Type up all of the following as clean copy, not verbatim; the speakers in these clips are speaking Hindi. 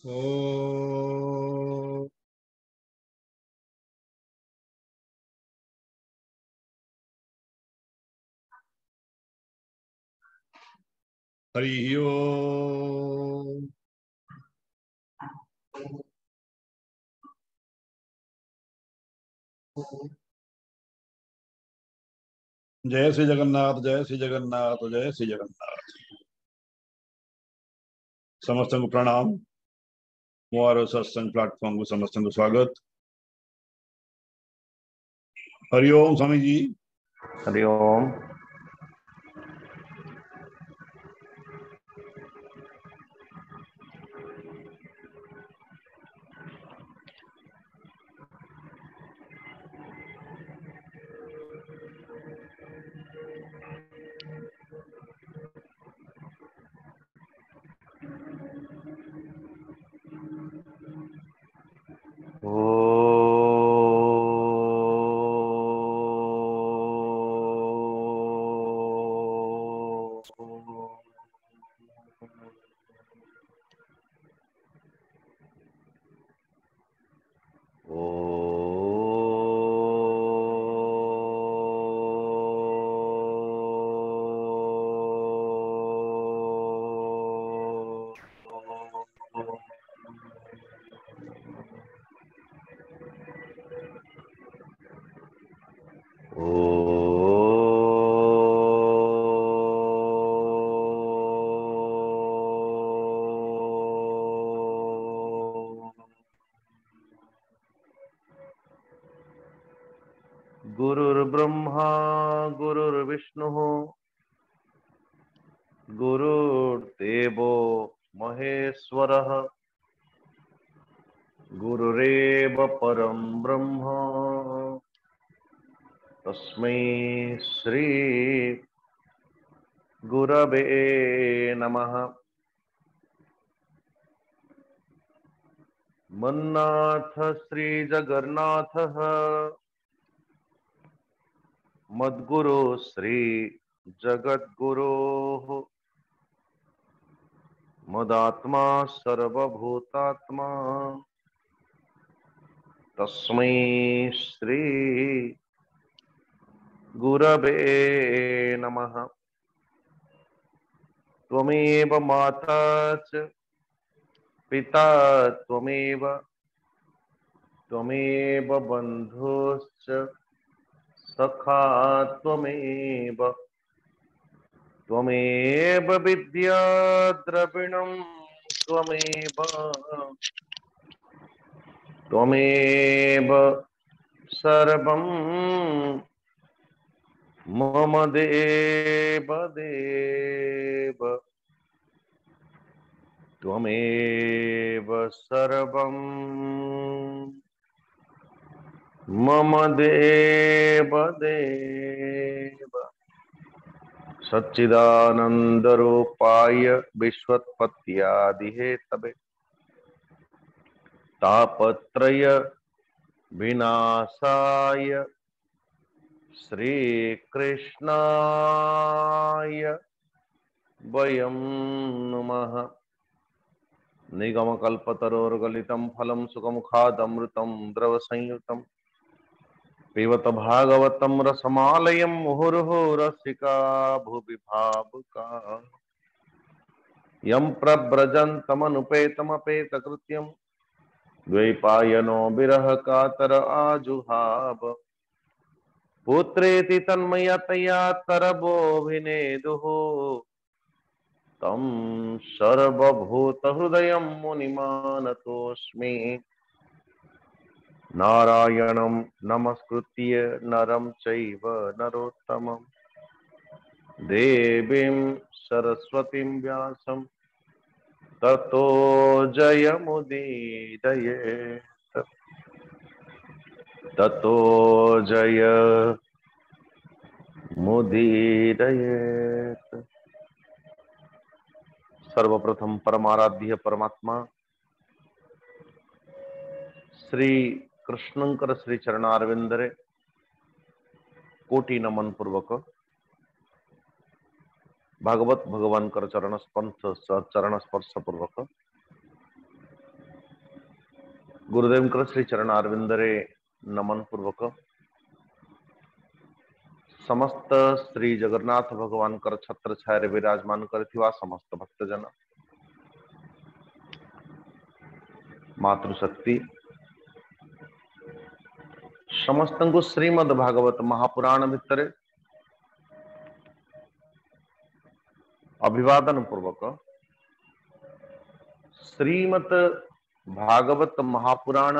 ओ हरि ओम। जय श्री जगन्नाथ, जय श्री जगन्नाथ, जय श्री जगन्नाथ। समस्त को प्रणाम। मोर सत्संग प्लेटफॉर्म को समस्त को स्वागत। हरि ओम स्वामी जी। हरि ओम। गुरुर्ब्रह्मा गुरुर्विष्णुः गुरुर्देवो महेश्वरः गुरुरेव परं ब्रह्म तस्मै श्री गुरवे नमः। मन्नाथ श्री जगन्नाथः मद्गुरो श्री जगद्गुरोः मदात्मा सर्वभूतात्मा तस्मै श्री गुरवे नमः। त्वमेव माता च पिता त्वमेव त्वमेव बन्धुश्च सखा त्वमेव त्वमेव विद्या द्रविणं त्वमेव त्वमेव सर्वं मम देव देव त्वमेव सर्वं मम देव देव। सच्चिदानंदरूपाय विश्वोत्पत्त्यादिहेतवे तापत्रय विनाशाय श्रीकृष्णाय वयं नुमः। निगमकल्पतरोर्गलितं फलं सुखमुखादमृतं द्रवसंयुतं पिबत भागवतं रसमालयं मुहुर्मुहुः रसिका भुवि भावुकाः यं प्रव्रजन्तमनुपेतमपेतकृत्यं द्वैपायनो विरह कातर आजुहाव पुत्रेति तन्मयतया तरवोऽभिनेदुः तं सर्वभूतहृदयं मुनिमानतोऽस्मि। नारायणं नमस्कृत्य नरं चैव नरोत्तमं देवीं सरस्वतीं व्यासं ततो जयमुदीरयेत् ततो जयमुदीरयेत्। सर्वप्रथम परमाराध्य परमात्मा श्री कृष्णंकर श्री चरणारविंदरे कोटि नमन पूर्वक भागवत भगवान कर चरण स्पर्श पूर्वक गुरुदेव श्री चरण अरविंदरे नमन पूर्वक समस्त श्री जगन्नाथ भगवान कर छत्र छाया विराजमान करथिवा समस्त भक्तजन मातृशक्ति समस्त को श्रीमद् भागवत महापुराण भितर अभिवादन पूर्वक श्रीमद् भागवत महापुराण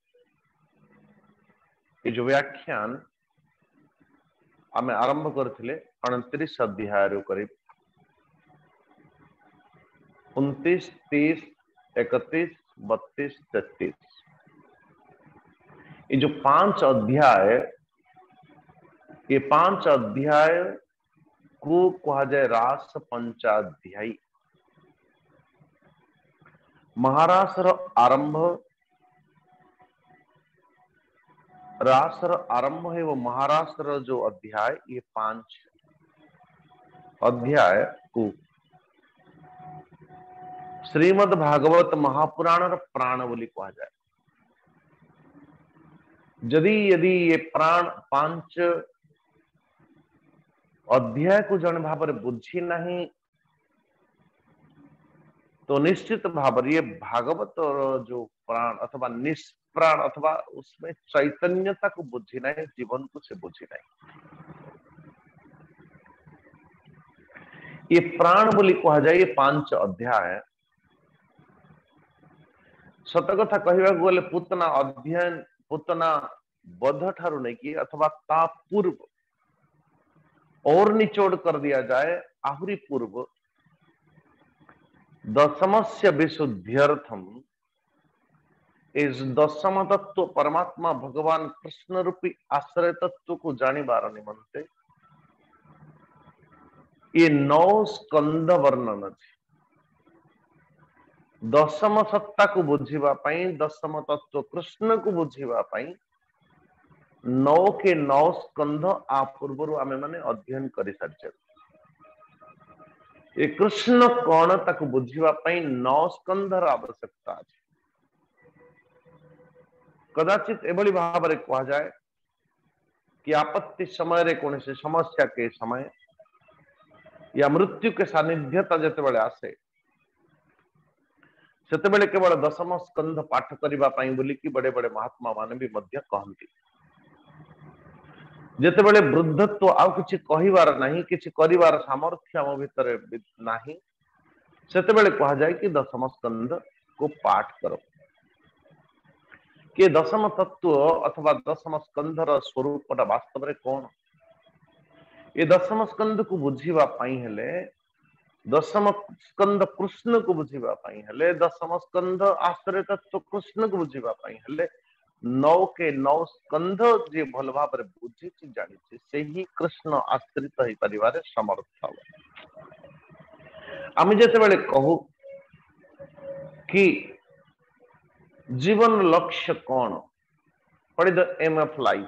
ये जो व्याख्यान आमे आरंभ करथिले 29 अध्याय रो करीब 29, 30, 31, 32, 33 ये जो 5 अध्याय ये 5 अध्याय को कहा जाए रास पंचाध्यायी। महारासर आरंभ रासर आरंभ है वो महारासर जो अध्याय ये 5 अध्याय को श्रीमद् भागवत महापुराण प्राण बोली कहा जाए। यदि ये प्राण 5 अध्याय को जन भाव बुझी नहीं तो निश्चित भाव ये भागवत जो प्राण अथवा निष्प्राण अथवा उसमें चैतन्यता को बुझी नहीं, जीवन को से बुझी नहीं। ये प्राण बोली कहा जाए ये 5 अध्याय सत कथा कहवा गले पूतना अध्ययन पूतना बध ठारू नहीं कि अथवा ता पूर्व और निचोड़ कर दिया जाए आहुरी पूर्व दशमस्य विशुद्ध्यर्थम इस दशम तत्व परमात्मा भगवान कृष्ण रूपी आश्रय तत्व को जानिबार निमंते ये 9 स्कंद वर्णन अछि। दशम सत्ता को बुझीबा पई दशम तत्व कृष्ण को बुझीबा पई 9 के 9 स्कंध आ पूर्व आमे माने अध्ययन करि सारिछे। ये कृष्ण कौन ताकू बुझीबा पई 9 स्कंधर आवश्यकता अछि। कदाचित एभली भाव रे कहा जाए कि आपत्ति समय रे कौन से समस्या के समय या मृत्यु के सानिध्यता जते बेले आसे सेते बेले केवल दशम स्कंध पाठ करिबा पई बोली कि बड़े बड़े महात्मा माने भी मध्य कहंती। जेते बेले वृद्धत्व आउ किछि कहिवार नहीं किछि करिवार सामर्थ्य हम भीतर नाही सेते बेले कहा जाए कि दशम स्कंध को पाठ करो कि दशम तत्व अथवा दशम स्कंधर स्वरूपटा वास्तव रे कोन। ये दशम स्कंध को बुझीबा पई हेले दशम स्कंद कृष्ण को बुझीबा पई हेले दशम स्कंध आश्रय तत्व कृष्ण को बुझीबा पई हेले 9 के 9 स्कंध जे भल भाव रे बुझी छि जानि छि सेही कृष्ण आश्रित होई परिवार समर्थ हो। आमे जेते बेले कहू कि जीवन लक्ष्य कौन what is the aim of life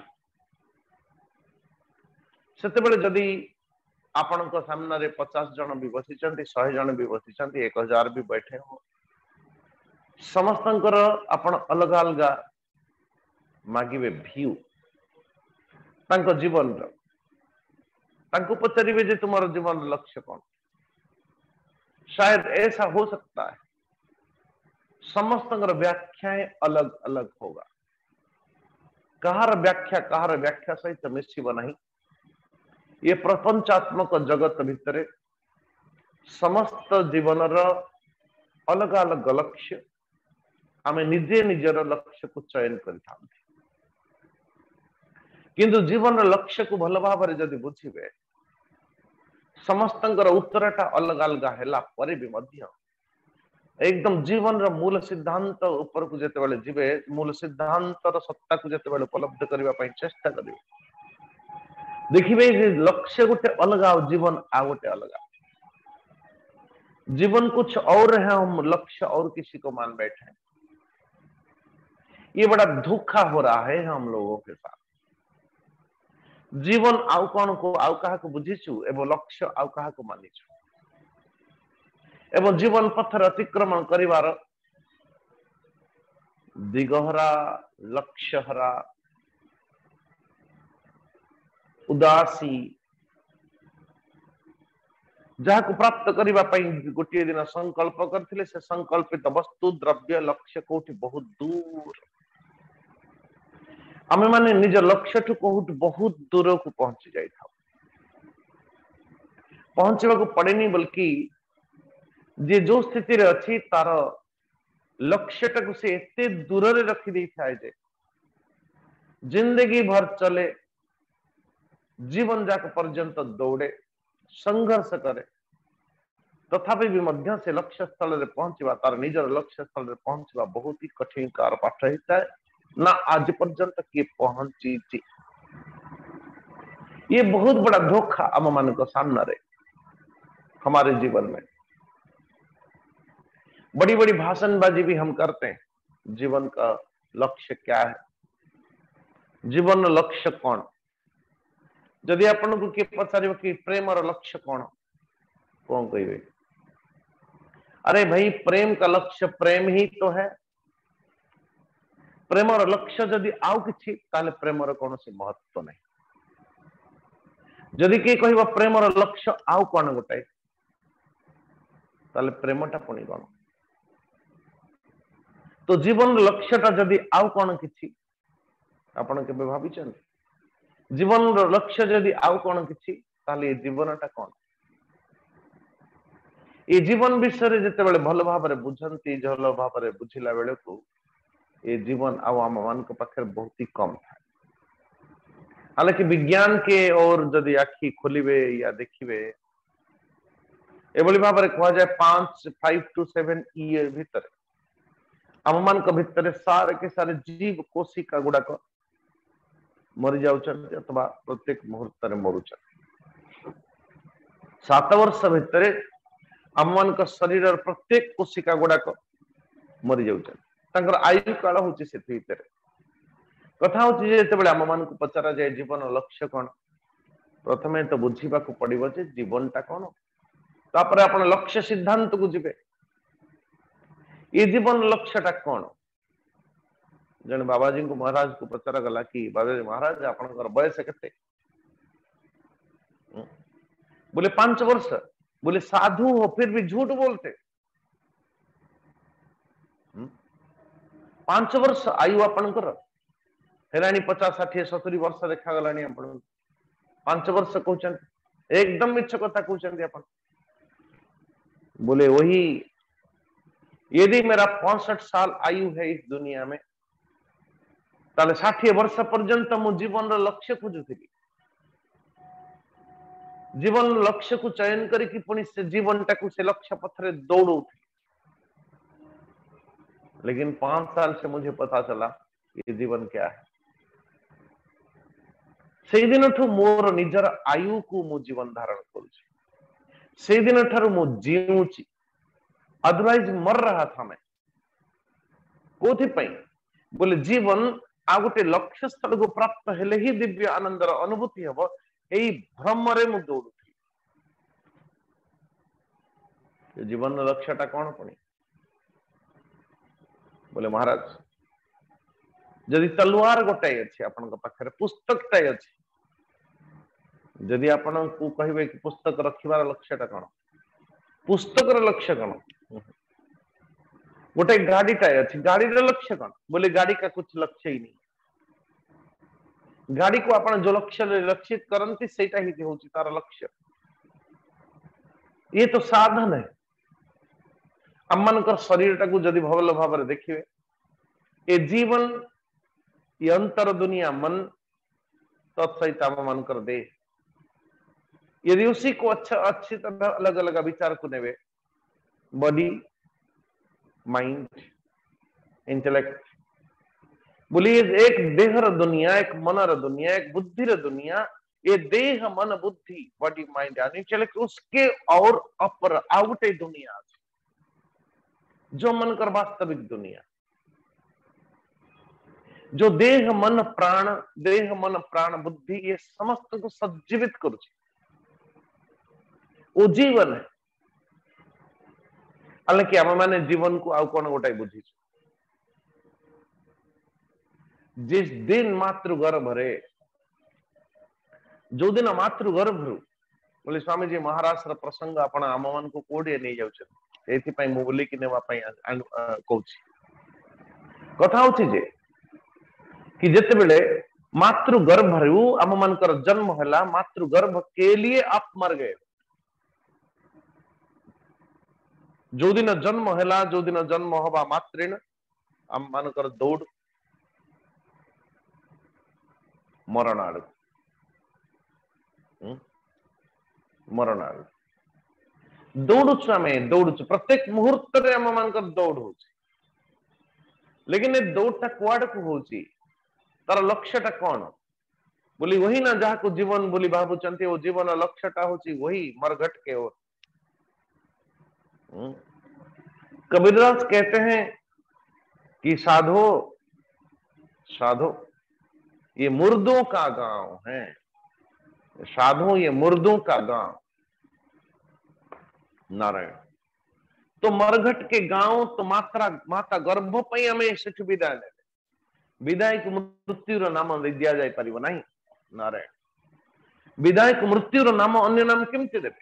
सेते बेले जदी आपण को सामने रे 50 जन भी बसी चंती 100 जन भी बसी चंती 1000 भी बैठे हो समस्तंकर आपण अलग अलग मागिबे व्यू तांको जीवन रो तांको पचरिबे जे तुम्हारा जीवन लक्ष्य कौन। शायद ऐसा हो सकता है समस्तंकर व्याख्याएं अलग अलग होगा। कहार व्याख्या सहित मिशिब नहीं। ये प्रपंचात्मक जगत भितर समस्त जीवन अलग अलग लक्ष्य आमे निजे निजर लक्ष्य को चयन करता किंतु जीवन लक्ष्य को भल भाव जदि बुझिबे समस्तंकर उत्तरटा अलग अलग हैला परे भी मध्य एकदम जीवन रो मूल सिद्धांत ऊपर को जेते बेले जिबे मूल सिद्धांत रो सत्ता को जेते बेले उपलब्ध करबा पई चेष्टा करिवे देखिबे जे लक्ष्य गोटे अलग आ जीवन आ गोटे अलग। जीवन कुछ और है हम लक्ष्य और किसी को मान बैठे हैं। ये बड़ा धोखा हो रहा है हम लोगों के साथ। जीवन आउ कौन को आउ कहा को बुझीचु एवं लक्ष्य आउ कहा को मानिचु एवं जीवन पथर अतिक्रमण करिवार दिगहरा, लक्ष्यहरा, उदासी, जहां प्राप्त करने गोटे दिन संकल्प करथिले से संकल्पित वस्तु द्रव्य लक्ष्य कोठी बहुत दूर। आमे माने निज लक्ष्य ठू कोठी बहुत दूर को पहुंची जाई था। पहुंचवा को पड़ेनी, बल्कि जे जो स्थिति रे अछि तार लक्ष्य टाक से एते दूर रे रखी दी था जे जिंदगी भर चले, जीवन जाक पर्यंत दौड़े, संघर्ष करे, तथापि भी मध्य से लक्ष्य स्थल रे पहुंचवा, तार निजर लक्ष्य स्थल रे पहुंचवा बहुत ही कठिन कार पाठ होता है ना। आज पर्यंत किए पहुंची थी। ये बहुत बड़ा धोखा आम मान को सामना रे हमारे जीवन में। बड़ी बड़ी भाषणबाजी भी हम करते हैं। जीवन का लक्ष्य क्या है, जीवन लक्ष्य कौन? जदि आपन को किए पचार कि प्रेम और लक्ष्य कौन, कौन कहे? अरे भाई, प्रेम का लक्ष्य प्रेम ही तो है। प्रेम और लक्ष्य जदि आउ किछि ताले प्रेम और कौन से महत्व नहीं। जदि किए कहबा प्रेम और लक्ष्य आउ कौन गोटाए, ताले प्रेमटा पुणी कौन? तो जीवन लक्ष्यटा जदि आउ कौन किछि आपण केबे भाबिछन? जीवन लक्ष्य जदि आउ कौन किछि ताले जीवनटा कौन? ये जीवन विषय जिते भल भाव बुझंती, भल भाव बुझिला बेले को ये जीवन आम मान पाखे बहुत ही कम था। हालांकि विज्ञान के और जदि आखि खोलिबे या देखिबे, एभली भाव कह जाए 5 to 7 ईयर भीतर आम मान भितर सारे के सारे जीव कोशिका गुड़ाक मरी जाउछन अथवा प्रत्येक मुहूर्त मरुछन। 7 वर्ष भितर आम मान शरीर प्रत्येक कोशिका गुड़ाक मरी जाउछन। आयु काल हूँ से भीतर कथा हूँ आम मान पचरा जाए जीवन लक्ष्य कौन, प्रथमे तो बुझा पड़ो जे जीवनटा कौन, तापर आप लक्ष्य सिद्धांत को जीवे। ये जीवन लक्ष्यटा कौन? जन बाबाजी को महाराज को पचरा गला कि बाबाजी महाराज आपनकर बयस केते? बोले 5 वर्ष। बोले साधु हो फिर भी झूठ बोलते। 5 वर्ष आयु आपनकर हेलानी 50, 60, 70 वर्ष देखा गलानी आपन 5 वर्ष कहउछन, एकदम मिछ कथा कहउछन आपन। बोले वही, यदि मेरा 65 साल आयु है इस दुनिया में, ताले 60 वर्ष पर्यंत मु जीवन लक्ष्य खोजुथि। जीवन लक्ष्य को चयन करके पुणी से जीवन टाकू से लक्ष्य पथरे दौड़ू थी। लेकिन 5 साल से मुझे पता चला ये जीवन क्या है। से दिन ठू मोर निजर आयु को मु जीवन धारण करुछि, से दिन ठारू मु जीऊछि, अदरवाइज मर रहा था मैं। कोथि पई? बोले जीवन आ गोटे लक्ष्य स्थल को प्राप्त हेले ही दिव्य आनंदर अनुभूति हबो, एई भ्रम रे मु दौड़ू। जीवन लक्ष्यटा कौन पुणी? बोले महाराज जदि तलवार गोटाए अच्छे आपण पाखे, पुस्तकटाए अच्छे, जदि आपण को कहिबे कि पुस्तक रखिबार लक्ष्यटा कौन, पुस्तकर लक्ष्य कौन? गोटे गाड़ीटाए अच्छी, गाड़ी लक्ष्य कौन? बोले गाड़ी का कुछ लक्ष्य ही नहीं। गाड़ी को आपण जो लक्ष्य लक्षित करती सेटा ही होची तार लक्ष्य। ये तो साधन है। आम मान शरीर टाकू जदि भल भाव देखिए, ये जीवन, ये अंतर दुनिया मन, तत्सहित आम मान देह, यदि उसी को अच्छी तरह अलग अलग विचार को नेवे, बॉडी, माइंड, इंटेलेक्ट, बोलिए एक देहर दुनिया, एक मनर दुनिया, एक बुद्धिर दुनिया, ये देह मन बुद्धि बॉडी माइंड इंटेलेक्ट, उसके और अपर आउटे दुनिया जो मन कर वास्तविक दुनिया, जो देह मन प्राण बुद्धि ये समस्त को सज्जीवित करुछि, वो जीवन है। हालांकि आम माने जीवन को आउ कौन गोटाए बुझी, जिस दिन मातृगर्भरे जो दिन मातृगर्भरु बोले स्वामी जी महाराज प्रसंग आपण आम मान को कोडे नहीं जाउछ एथि पई मु बोली कि नेवा पई कहूची कथा होची जे कि जते बेले मातृगर्भरु आम मानकर जन्म हला मातृगर्भ के लिए आप मर गए जो दिन जन्म हला जो दिन जन्म हवा मातृण आम मानकर दौड़ मरण आड़ मरण आड़ दौड़ुछु आम दौड़ुछु प्रत्येक मुहूर्त रे आम मानकर दौड़ हो लेकिन ए दौड़टा कुआड़ को होची तार लक्ष्यटा कौन बोली वही ना जहाँ को जीवन बोली भावुचंती वो जीवन लक्ष्यटा होची वही मरघट के ओर कबीरदास कहते हैं कि साधो साधो ये मुर्दों का गांव है साधो ये मुर्दों का गांव नारायण तो मरघट के गांव तो माता गर्भ पई हमें शिख विदाय ने विदायक मृत्यु नाम विद्या जाय परिव नहीं नारायण विदायक मृत्यु नाम अन्य नाम केमती देवे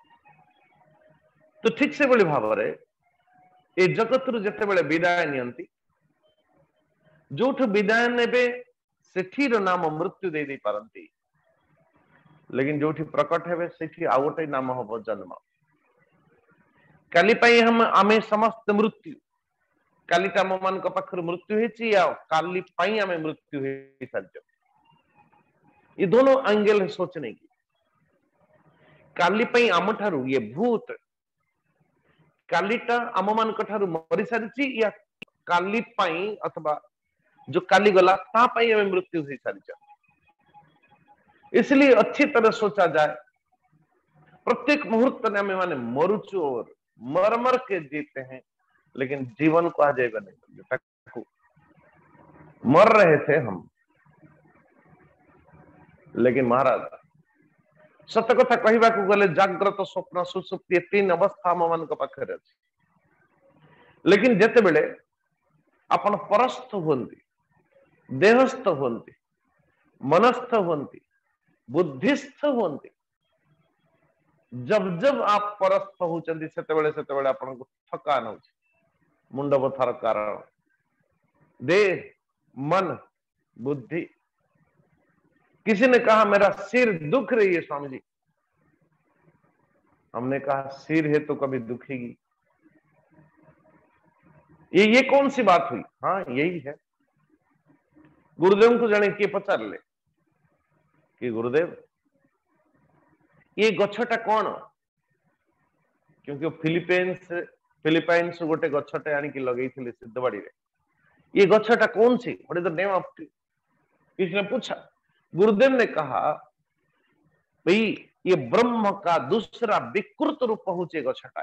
तो ठीक से बोली भाव रे ए जगत रु जते बेले विदाय नियंती जोठ विदाय नेबे सेठीर नाम मृत्यु दे पारंती लेकिन जोठी प्रकट हेबे सेठी आ गोटे नाम हबो जन्म काली पई हम आमे समस्त मृत्यु काली आम मान पाखर मृत्यु हेची या काली पई आमे मृत्यु हे साजो ये दोनों एंगल है सोचने की काली पई आम ठारू ये भूत कालीटा आम मान ठारू मरी सारिची या काली पई अथवा जो काली गला ता पई आमे मृत्यु हे सारिचा इसलिए अच्छी तरह सोचा जाए प्रत्येक मुहूर्त में हमें माने मरुचु और मर मर के जीते हैं लेकिन जीवन को आ जाएगा नहीं मर रहे थे हम लेकिन महाराज सत्य कथा कहवा को गले जाग्रत स्वप्न सुसुप्ति तीन अवस्था आम मान पाखे लेकिन जेते बेले आपण परस्थ होती देहस्थ होती मनस्थ होती बुद्धिस्थ होती जब जब आप परस्थ होचंदी सेते आपन को थकान हो मुंड बथार कारण देह मन बुद्धि किसी ने कहा मेरा सिर दुख रही है स्वामी जी हमने कहा सिर है तो कभी दुखेगी ये कौन सी बात हुई हाँ यही है गुरुदेव को जाने किए पचार ले कि गुरुदेव ये गछटा कौन क्योंकि फिलीपाइंस गोटे गछटे आनिकी लगे सिद्धवाड़ी रे ये गछटा कौन सी what is the name of tree किसी ने पूछा गुरुदेव ने कहा भाई ये ब्रह्म का दूसरा विकृत रूप होचे गछटा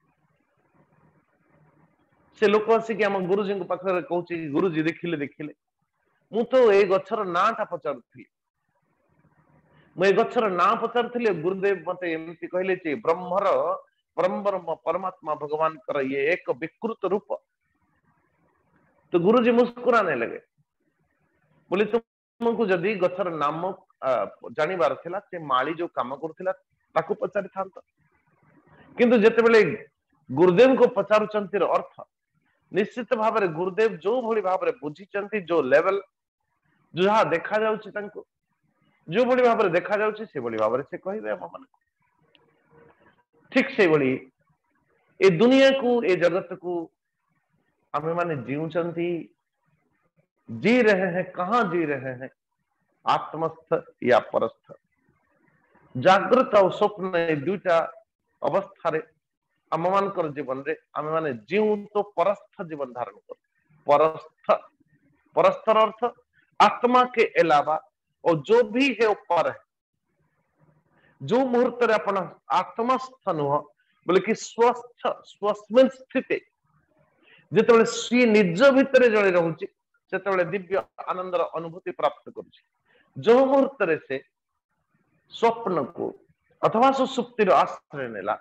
से लोक आसिक आम गुरुजी पाखे कहूँ गुरुजी देखिले देखिले मु तो ए गछर नाटा पचारुथी मैं गछर ना पचारुथी गुरुदेव मत एमती कहले ब्रह्मर परम ब्रह्म परमात्मा भगवान कर ये एक विकृत रूप तो गुरुजी मुस्कुराने लगे बोले तुमको जदि गछर नाम जानिबार थिला से माली जो काम करथिला ताको पचारि थांत किंतु जेते बेले गुरुदेव को पचारुचंतीर अर्थ निश्चित भाव रे गुरुदेव जो भली भाव रे बुझिचंती जो लेवल जो जहा देखा जाउची तांको जो भली भाव रे देखा जाउची से भली भाव रे से कहिबे हम मन ठीक से भली ए दुनिया को ए जगत को हमें माने जीवचंती जी रहे हैं कहां जी रहे हैं आत्मस्थ या परस्थ जागृत और स्वप्न दुईटा अवस्था रे आम मानकर जीवन रे आम माने जीव तो परस्थ जीवन धारण कर परस्थर अर्थ आत्मा के अलावा और जो भी है ऊपर है जो मुहूर्त रे अपन आत्मस्थ नुह बोले कि स्वस्थ स्वस्मिन स्थिति जिते सी निज भितर जड़े रोचे से दिव्य आनंदर अनुभूति प्राप्त करुचे जो मुहूर्त रे से स्वप्न को अथवा सुसुप्तिर आश्रय नेला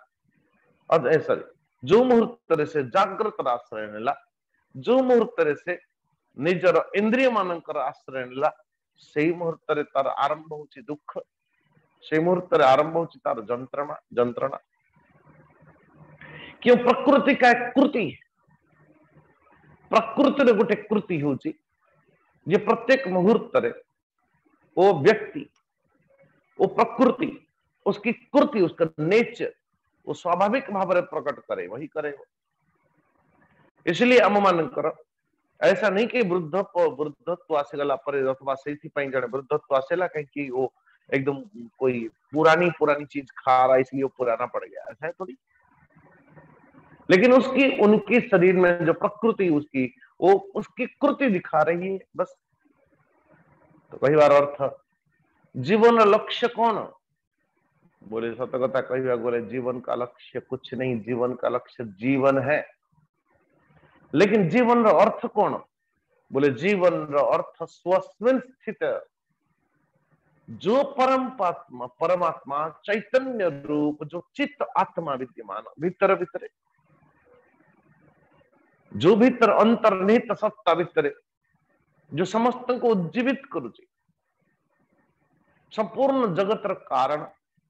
सॉरी जो मुहूर्त रे से जागृत आश्रय नेला जो मुहूर्त रे से निजर इंद्रिय मानकर आश्रय नेला सेई मुहूर्त रे तार आरंभ होची दुख, सेई मुहूर्त रे आरंभ होची तार जंत्रणा जंत्रणा। क्यों प्रकृति का एक कृति, प्रकृति रे गोटे कृति होची जे प्रत्येक मुहूर्त रे वो व्यक्ति, वो प्रकृति, उसकी कृति, उसका नेचर वो स्वाभाविक भाव में प्रकट करे, वही करे। इसलिए आम मानकर ऐसा नहीं कि वृद्धत्व आसीगला पर अथवा से जड़े वृद्धत्व आसेला कहीं वो एकदम कोई पुरानी पुरानी चीज खा रहा है इसलिए वो पुराना पड़ गया, ऐसा है थोड़ी। लेकिन उसकी उनकी शरीर में जो प्रकृति उसकी वो उसकी कृति दिखा रही है बस। तो कई बार अर्थ जीवन लक्ष्य कौन बोले, सत कथा कह बोले जीवन का लक्ष्य कुछ नहीं, जीवन का लक्ष्य जीवन है। लेकिन जीवन रो अर्थ कौन बोले, जीवन रो अर्थ स्वस्मिन् स्थित जो परमात्मा परमात्मा चैतन्य रूप जो चित्त आत्मा विद्यमान भीतर भीतर जो भीतर अंतर्निहित सत्ता भीतर जो समस्त को उज्जीवित करुचे, संपूर्ण जगत कारण,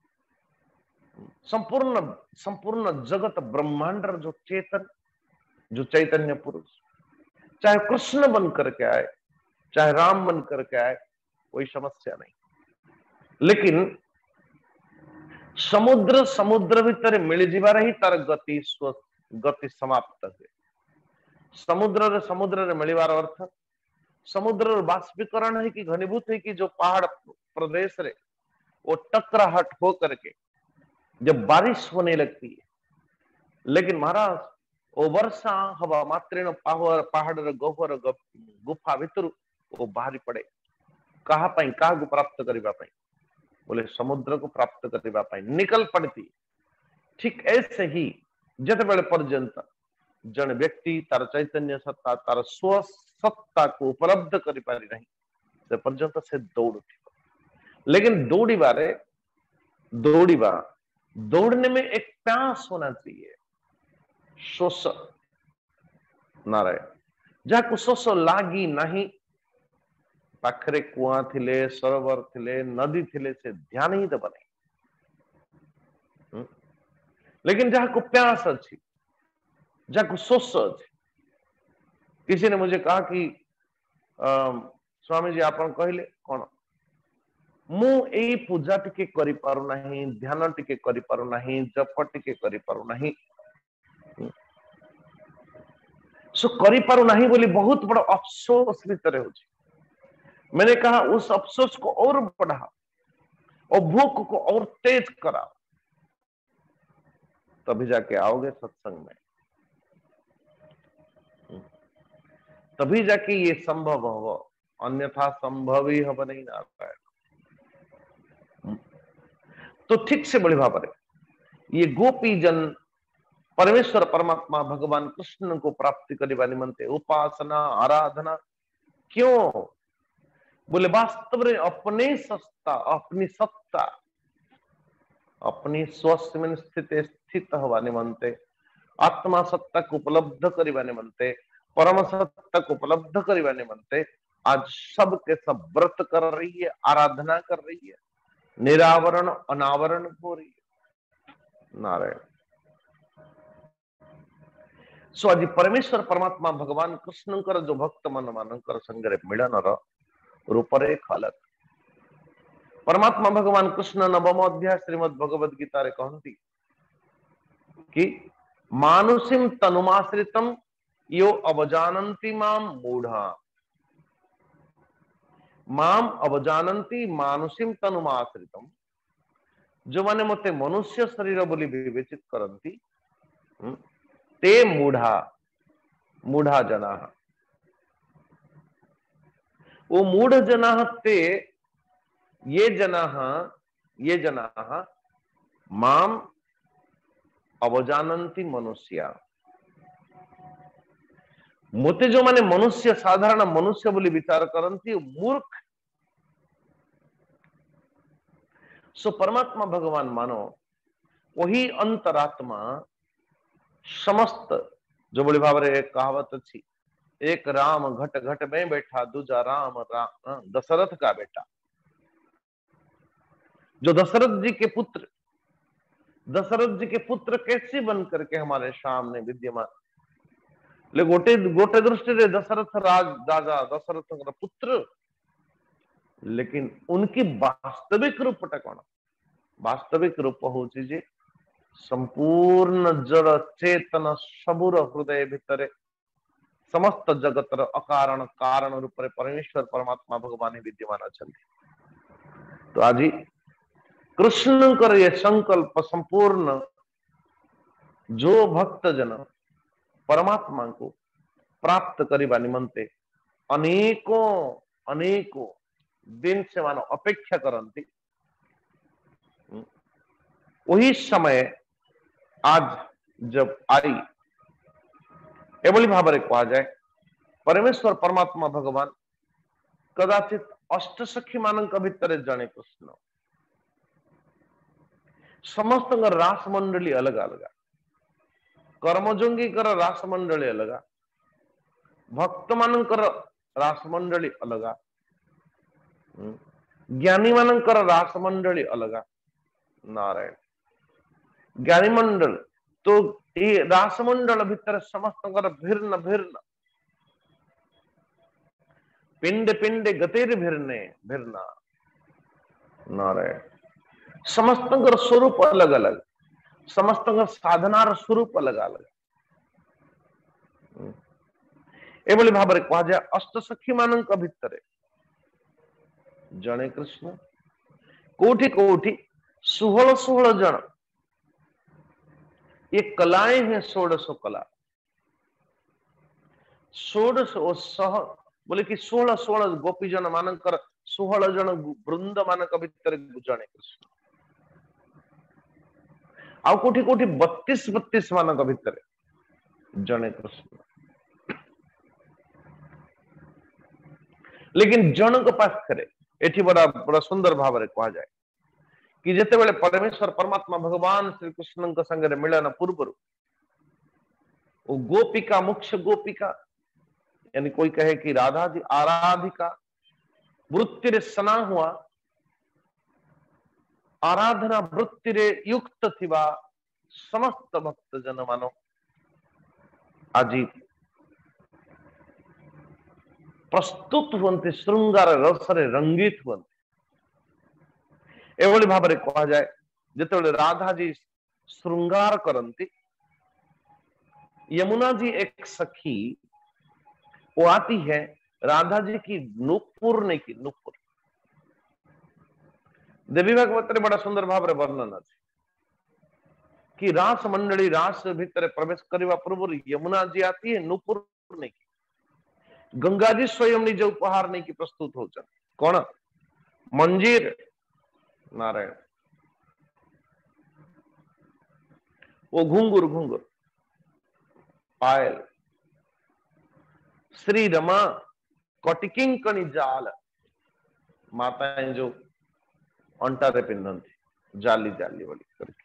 संपूर्ण संपूर्ण जगत ब्रह्मांड जो चेतन जो चैतन्य पुरुष, चाहे कृष्ण बन करके आए चाहे राम बन करके आए कोई समस्या नहीं। लेकिन समुद्र समुद्र भीतर मिल जीवार ही तार गति गति समाप्त है। समुद्र रे समुद्र रे मिलवार अर्थ समुद्र बाष्पीकरण है कि घनीभूत है कि जो पहाड़ प्रदेश रे वो टकराहट हो करके जब बारिश होने लगती है, लेकिन महाराज वो वर्षा हवा मात्रेण पहाड़ रे गहर गुफा भीतर वो बाहरी पड़े कहा पाई का प्राप्त करबा पाई बोले समुद्र को प्राप्त करबा पाई निकल पड़ती। ठीक ऐसे ही जत बेले पर्यंत जन व्यक्ति तार चैतन्य सत्ता तार स्व सत्ता को उपलब्ध करि पारि नहीं से पर्यंत से दौड़। लेकिन दौड़ीबा दौड़ने में एक प्यास होना चाहिए, शोष नारायण जहाँ शोष लागी नहीं, पाखरे कुआ थिले सरोवर थिले नदी थिले से ध्यान ही दबा नहीं। लेकिन जहाँ को प्यास अच्छी जहाँ को शोष अच्छी। किसी ने मुझे कहा कि स्वामी जी आप कहले कौन मु एई पूजा टिके करि पारु नहीं, ध्यान टिके करि पारु नहीं, जप टिके करि पारु नहीं, सो करि पारु नहीं बोली बहुत बड़ा अफसोस भीतर हो। मैंने कहा उस अफसोस को और बढ़ाओ और भूख को और तेज कराओ, तभी जाके आओगे सत्संग में, तभी जाके ये संभव हो, अन्यथा संभव ही हम नहीं ना पाए। तो ठीक से बड़ी भाव ये गोपी जन परमेश्वर परमात्मा भगवान कृष्ण को प्राप्ति करने निमंते उपासना आराधना क्यों बोले वास्तव में अपने सत्ता अपनी सत्ता अपनी स्वस्मिन् स्थिते स्थित हवा निमंते आत्मा सत्ता को उपलब्ध करने निमंते परम सत्ता को उपलब्ध करने निमंते आज सब के सब व्रत कर रही है, आराधना कर रही है, निरावरण अनावरण हो रही है। नारायण सो आज परमेश्वर परमात्मा भगवान कृष्ण कर जो भक्त मन मानकर संगे मिलन रूपरेख अलग। परमात्मा भगवान कृष्ण नवम अध्याय श्रीमद भगवद गीता रे कहती कि मानुषिम तनुमाश्रितम यो अवजानन्ति माम मूढ़ा, माम अवजानन्ति मानुषिम तनुमाश्रितम जो माने मते मनुष्य शरीर बोली विवेचित करती ते मूढ़ा मूढ़ा जना वो मूढ़ जना ते ये जना माम अवजानन्ति मनुष्या मोते जो माने मनुष्य साधारण मनुष्य बोली विचार करती मूर्ख। सो परमात्मा भगवान मानो वही अंतरात्मा समस्त जो बड़ी भाव रे कहावत अच्छी एक राम घट घट में बैठा, दूजा राम दशरथ का बेटा। जो दशरथ जी के पुत्र कैसे बन करके हमारे सामने विद्यमान। गोटे गोटे दृष्टि रे दशरथ राजा दशरथ पुत्र, लेकिन उनकी वास्तविक रूपटा कौन? वास्तविक रूप होची जे संपूर्ण जड़ चेतन सबुर हृदय भितर समस्त जगतर अकारण कारण रूप परमेश्वर परमात्मा भगवान विद्यमान अच्छा। तो आज कृष्ण कर ये संकल्प संपूर्ण जो भक्त जन परमात्मा को प्राप्त करने निमंते अनेकों अनेकों दिन से मानो अपेक्षा करती, वही समय आज जब आई एभली भाव कह जाए परमेश्वर परमात्मा भगवान कदाचित अष्टसखी मान भितर जड़े कृष्ण। समस्त रास मंडली अलग अलग, कर्मजोंगी रास मंडली अलग, भक्त मान रास मंडली अलग, ज्ञानी मान रास मंडली अलग। नारायण ज्ञानी मंडल तो ये रासमंडल भितर समस्त भिन्न भिन्न पिंड पिंड गतिर भिन्ने भिन्ना। नारायण समस्त स्वरूप अलग अलग, समस्त साधनार स्वरूप अलग अलग। एभली भाव कह जाए अष्टसखी मान भितर जड़े कृष्ण कोठी कोठी 16 जन ये कलाएं हैं 16 कला। 16 सह बोले कि 16 गोपीजन मानकर 16 जन वृंद मान भितर जड़े कृष्ण। आ कोठी कोठी 32 मान भितर जड़े कृष्ण। लेकिन जनक पाखरे एठी बड़ा बड़ा सुंदर भाव कह जाए कि जिते बड़े परमेश्वर परमात्मा भगवान श्री कृष्ण संगे मिलन पूर्व वो गोपिका मुख्य गोपिका यानी कोई कहे कि राधा जी आराधिका वृत्ति रे सना हुआ आराधना वृत्ति रे युक्त थिबा समस्त भक्त जन मानो आज प्रस्तुत हुंते श्रृंगार रस रे रंगित हुंते। एभली भाव कह जाए जिते राधा जी श्रृंगार करती, यमुना जी एक सखी वो आती है राधा जी की नुपुर नहीं की नुपुर। देवी भागवत बड़ा सुंदर भाव वर्णन अच्छे कि रास मंडली रास भीतर प्रवेश करने पूर्व यमुना जी आती है नुपुर नहीं की। गंगा जी स्वयं निज उपहार नहीं की प्रस्तुत हो जाए कौन मंजीर। नारायण वो घुंगुर घुंगुर पायल श्री रमा कटिकिंकणी जाल माताएं जो अंटारे पिंधती जाली जाली वाली करके।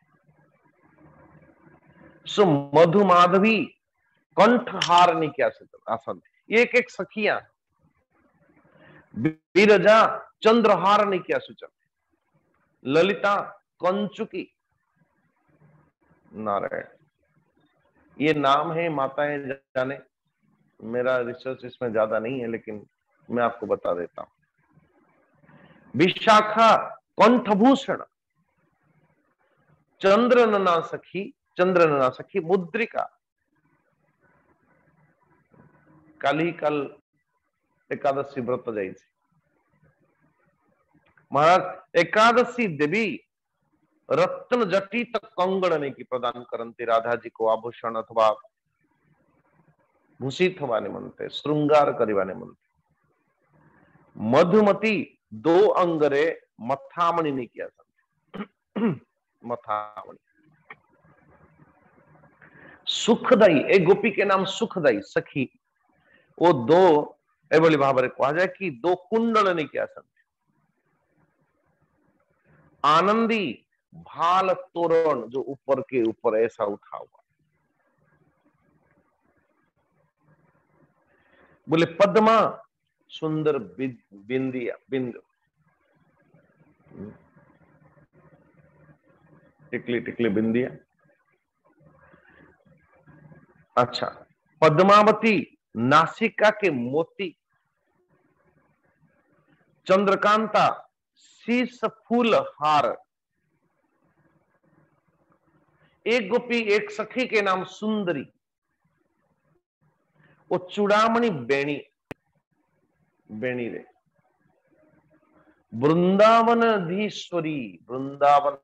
सो मधु माधवी कंठहार नहीं क्या आसन ये एक सखियां विरजा चंद्रहार नहीं क्या सूचन ललिता कंचुकी। नारायण ये नाम है माताएं जाने, मेरा रिसर्च इसमें ज्यादा नहीं है लेकिन मैं आपको बता देता हूं। विशाखा कंठभूषण चंद्रनना सखी मुद्रिका। कल एकादशी व्रत जाए महाराज एकादशी देवी रत्न जटित कंगण ने की प्रदान करती राधा जी को आभूषण अथवा भूषित होवा निमंते श्रृंगार करवा निमंते। मधुमती 2 अंगरे मथामणि ने किया मथामणि। सुखदाई एक गोपी के नाम सुखदाई सखी वो 2 एवली भाव कहा जाए कि 2 कुंडल ने किया आनंदी भाल तोरण जो ऊपर के ऊपर ऐसा उठा हुआ। बोले पद्मा सुंदर बिंदिया बिंदु, टिकली टिकली बिंदिया। अच्छा, पद्मावती नासिका के मोती, चंद्रकांता शीश फूल हार। एक गोपी एक सखी के नाम सुंदरी, वो चूड़ामणि बेणी बेणी रे। वृंदावनधीश्वरी, वृंदावन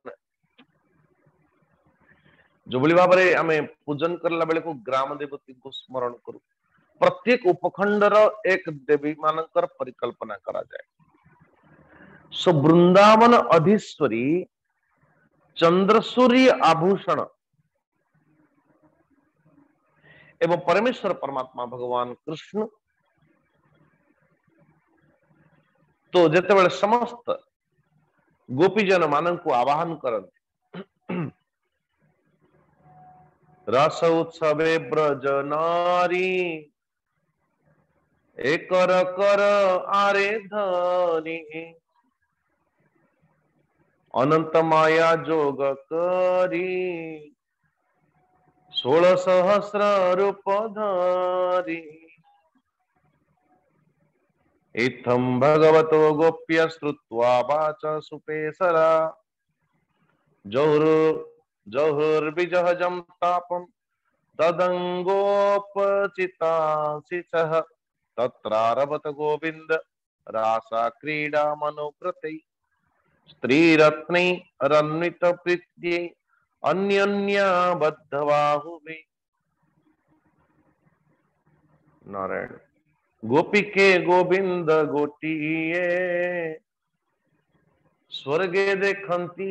जो भली भाव में आम पूजन करला बेले को ग्राम देवती को स्मरण करू। प्रत्येक उपखंडर एक देवी मानकर परिकल्पना करा जाए। सो वृंदावन अधीश्वरी, चंद्रसूर्य आभूषण एवं परमेश्वर परमात्मा भगवान कृष्ण। तो जेते बेले समस्त गोपीजन मान को आवाहन करते, रस उत्सवे ब्रज नारी, एकर कर आरे धनी, अनंत माया जोग करी, 16 सहस्र रूप धारी। इत्थं भगवतो गोप्य श्रुत्वा वाच सुपेसरा, जहुर्विजहजं तापं तदंगोपचिताशिषः, तत्रारभत गोविंद रासा क्रीडा मनोकृतै, स्त्रीरत्नै रन्वित प्रीत्यै अन्योन्या बद्ध बाहुभिः। नारायण। गोपी के गोविंद गोटिए, स्वर्गे देखंती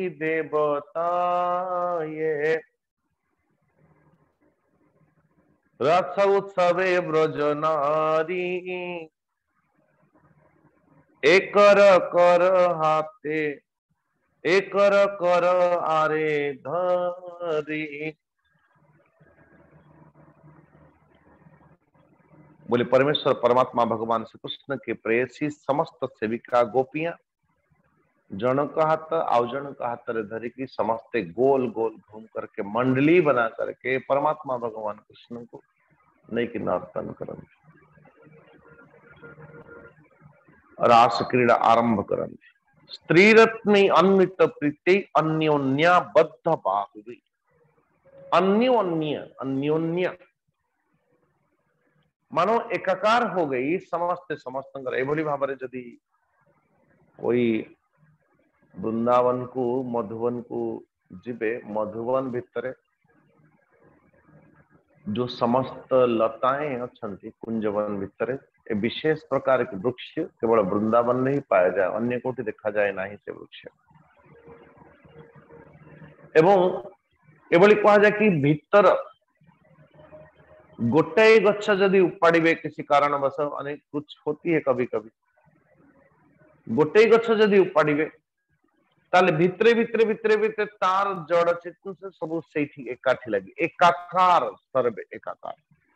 देवताये, रस उत्सवे ब्रज नारी, एकर कर हाथे, एकर कर आरे धरी। बोले परमेश्वर परमात्मा भगवान श्री कृष्ण के प्रेयसी समस्त सेविका गोपियां जन का हाथ आउ जन का हाथ रे धरिकी समस्ते गोल गोल घूम करके मंडली बना करके परमात्मा भगवान कृष्ण को नहीं कि नर्तन करते, रास क्रीड़ा आरंभ करते। स्त्री रत्नी अन्वित प्रीति अन्योन्या बद्ध बाहुवी। अन्योन्य अन्योन्य मानो एकाकार हो गई समस्त समस्त एभली भाव में जदि कोई वृंदावन को मधुवन को जीवे, मधुवन भितर जो समस्त लताएं अच्छी कुंजवन भितर ए विशेष प्रकार के वृक्ष केवल वृंदावन में ही पाया जाए, अन्य कोटि देखा जाए ना से वृक्ष। एवं एभली कहा जाए कि भीतर गोटे गच्छ जदि उपाड़े किसी कारणवश, अनेक कुछ होती है कभी कभी, गोटे गच्छ जदि उपाड़े ताले भितरे भितरे भितरे भितरे तार जड़ चेतन से सब से एकाठी लगे, एकाकार सर्वे एकाकार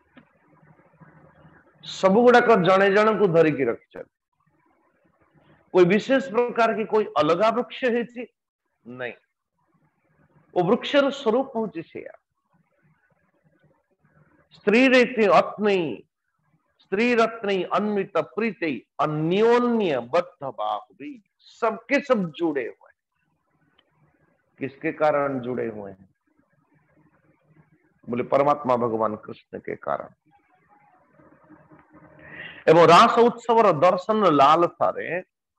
सब गुड़ाक जड़े जन को धरिकी रखी। कोई विशेष प्रकार की कोई अलगा वृक्ष है नहीं, वो वृक्षर स्वरूप हूँ से स्त्री रीति अत्नी, स्त्री रत्नी अन्वित प्रीति अन्योन्य बद्ध बाहुवी। सबके सब जुड़े हुए हैं। किसके कारण जुड़े हुए हैं? बोले परमात्मा भगवान कृष्ण के कारण। एवं रास उत्सव दर्शन लाल सारे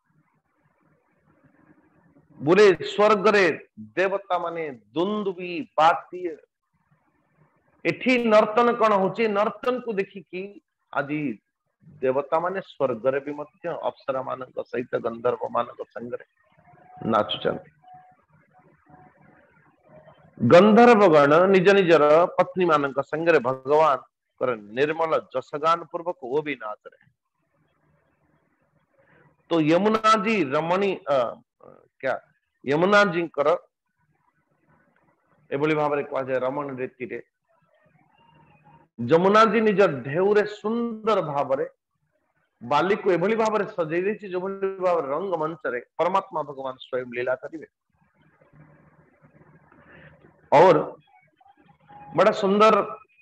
बोले स्वर्ग रे देवता माने दुंदुबी बातीय एठी नर्तन कौन होची, नर्तन को देखिकी आज देवता माने स्वर्ग रे भी मध्य अप्सरा मानक सहित गंधर्व मानक संगरे नाचुचंती। गंधर्वगण निज निजर पत्नी मानक संगरे भगवान कर निर्मल जसगान पूर्वक वो भी नाच रहे। तो यमुना जी रमणी क्या यमुना जी कर एभली भाव कह जाए रमण रीति रे जमुना जी निज ढेउरे सुंदर भाव बाली को एभली भाव में सजई देछि जो भली भाव रंग मंच रे परमात्मा भगवान स्वयं लीला करिवे। और बड़ा सुंदर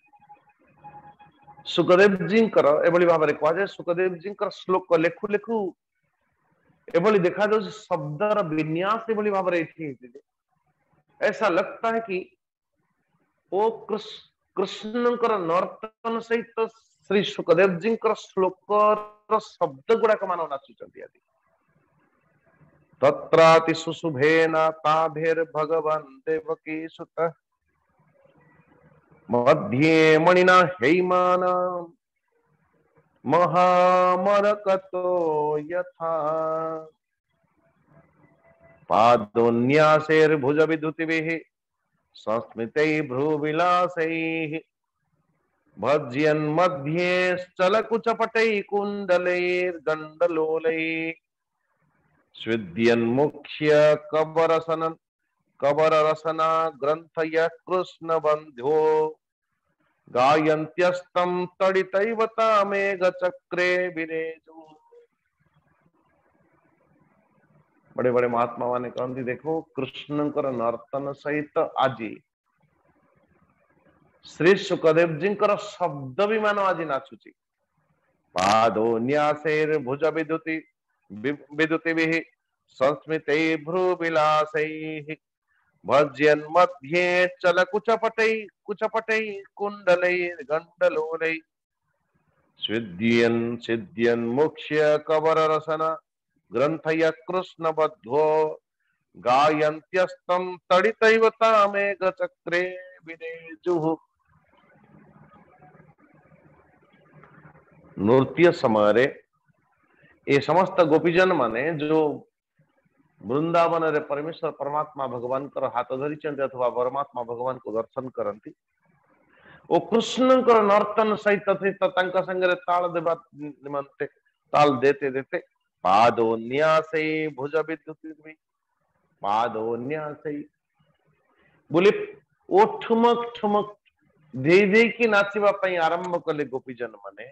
सुखदेव जी एभली भाव में कहा जाए, सुखदेव जी श्लोक लेखु लेखु एभली देखा जाए शब्दर विन्यास एभली भाव में ऐसा लगता है कि ओ कृष्ण नर्तन सहित श्री सुखदेव जी श्लोक शब्द गुड़ाक मान नाचुंट। तत्राति सुशुभेन ताभिर्भगवान् देवकी सुतः मध्ये मणिना हेमान महामरकतो यथा पादोन्यासैर्भुजविद्युतिभिः संस्मितैः भ्रूविलासैः भज्यन्मध्ये स्थलकुचपटैः कुण्डलैर्गण्डलोलैः स्विद्यन्मुख्य कबररसना ग्रन्थय कृष्ण बन्ध्यो गायन्त्यस्तं तडितैव तामेघ चक्रे विरेजु। बड़े बड़े महात्मा माने कहती देखो कृष्ण नर्तन सहित आज श्री सुखदेव जी शब्द विमान आज नाचुची। पादो न्यासैर्भुज विद्युतिभिः संस्मितैः भ्रूविलासैः भज्यन्मध्ये चलकुचपटैः कुण्डलैर्गण्डलोलैः सिद्ध्यन्मुक्ष्य कबररसना ग्रंथय कृष्ण बद्धो गायन्त्यस्तं तडितैव तामेघ चक्रे विरेजुः। नृत्य समय ये समस्त गोपीजन माने जो वृंदावन रे परमेश्वर परमात्मा भगवान कर हाथ धरी अथवा परमात्मा भगवान को दर्शन करती ओ कृष्ण नर्तन सहित संगे ताल देवा निमंते ताल देते देते पादोन्यासै भुज विद्युति पादोन्यासै बोले ओ ठुमक ठुमक धे धे की नाचिबा पई आरंभ कले गोपीजन माने।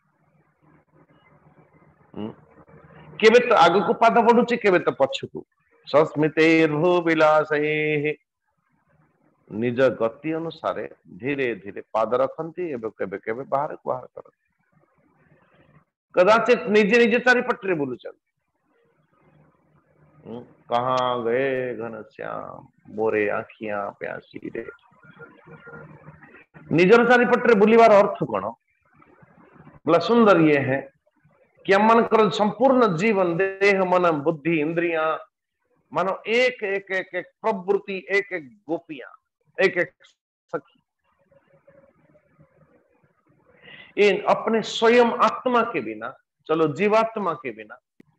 केबे तो आग को पाद पड़ुची केबे तो पछकू संस्मितैर्भूविलासैः निज गति अनुसार धीरे धीरे पाद रखती एवं केबे केबे बाहर को बाहर करती कदाचित निजे निजे चारिपटे बुलुचन कहाँ गए घनश्याम मोरे आखियां प्यासी रे। निजर चारिपटे बुलिवार अर्थ कौन बोला सुंदर ये है कि हम मन कर संपूर्ण जीवन देह मन बुद्धि इंद्रिया मानो एक एक एक एक प्रवृत्ति एक एक गोपियां एक एक सखी इन अपने स्वयं आत्मा के बिना चलो जीवात्मा के बिना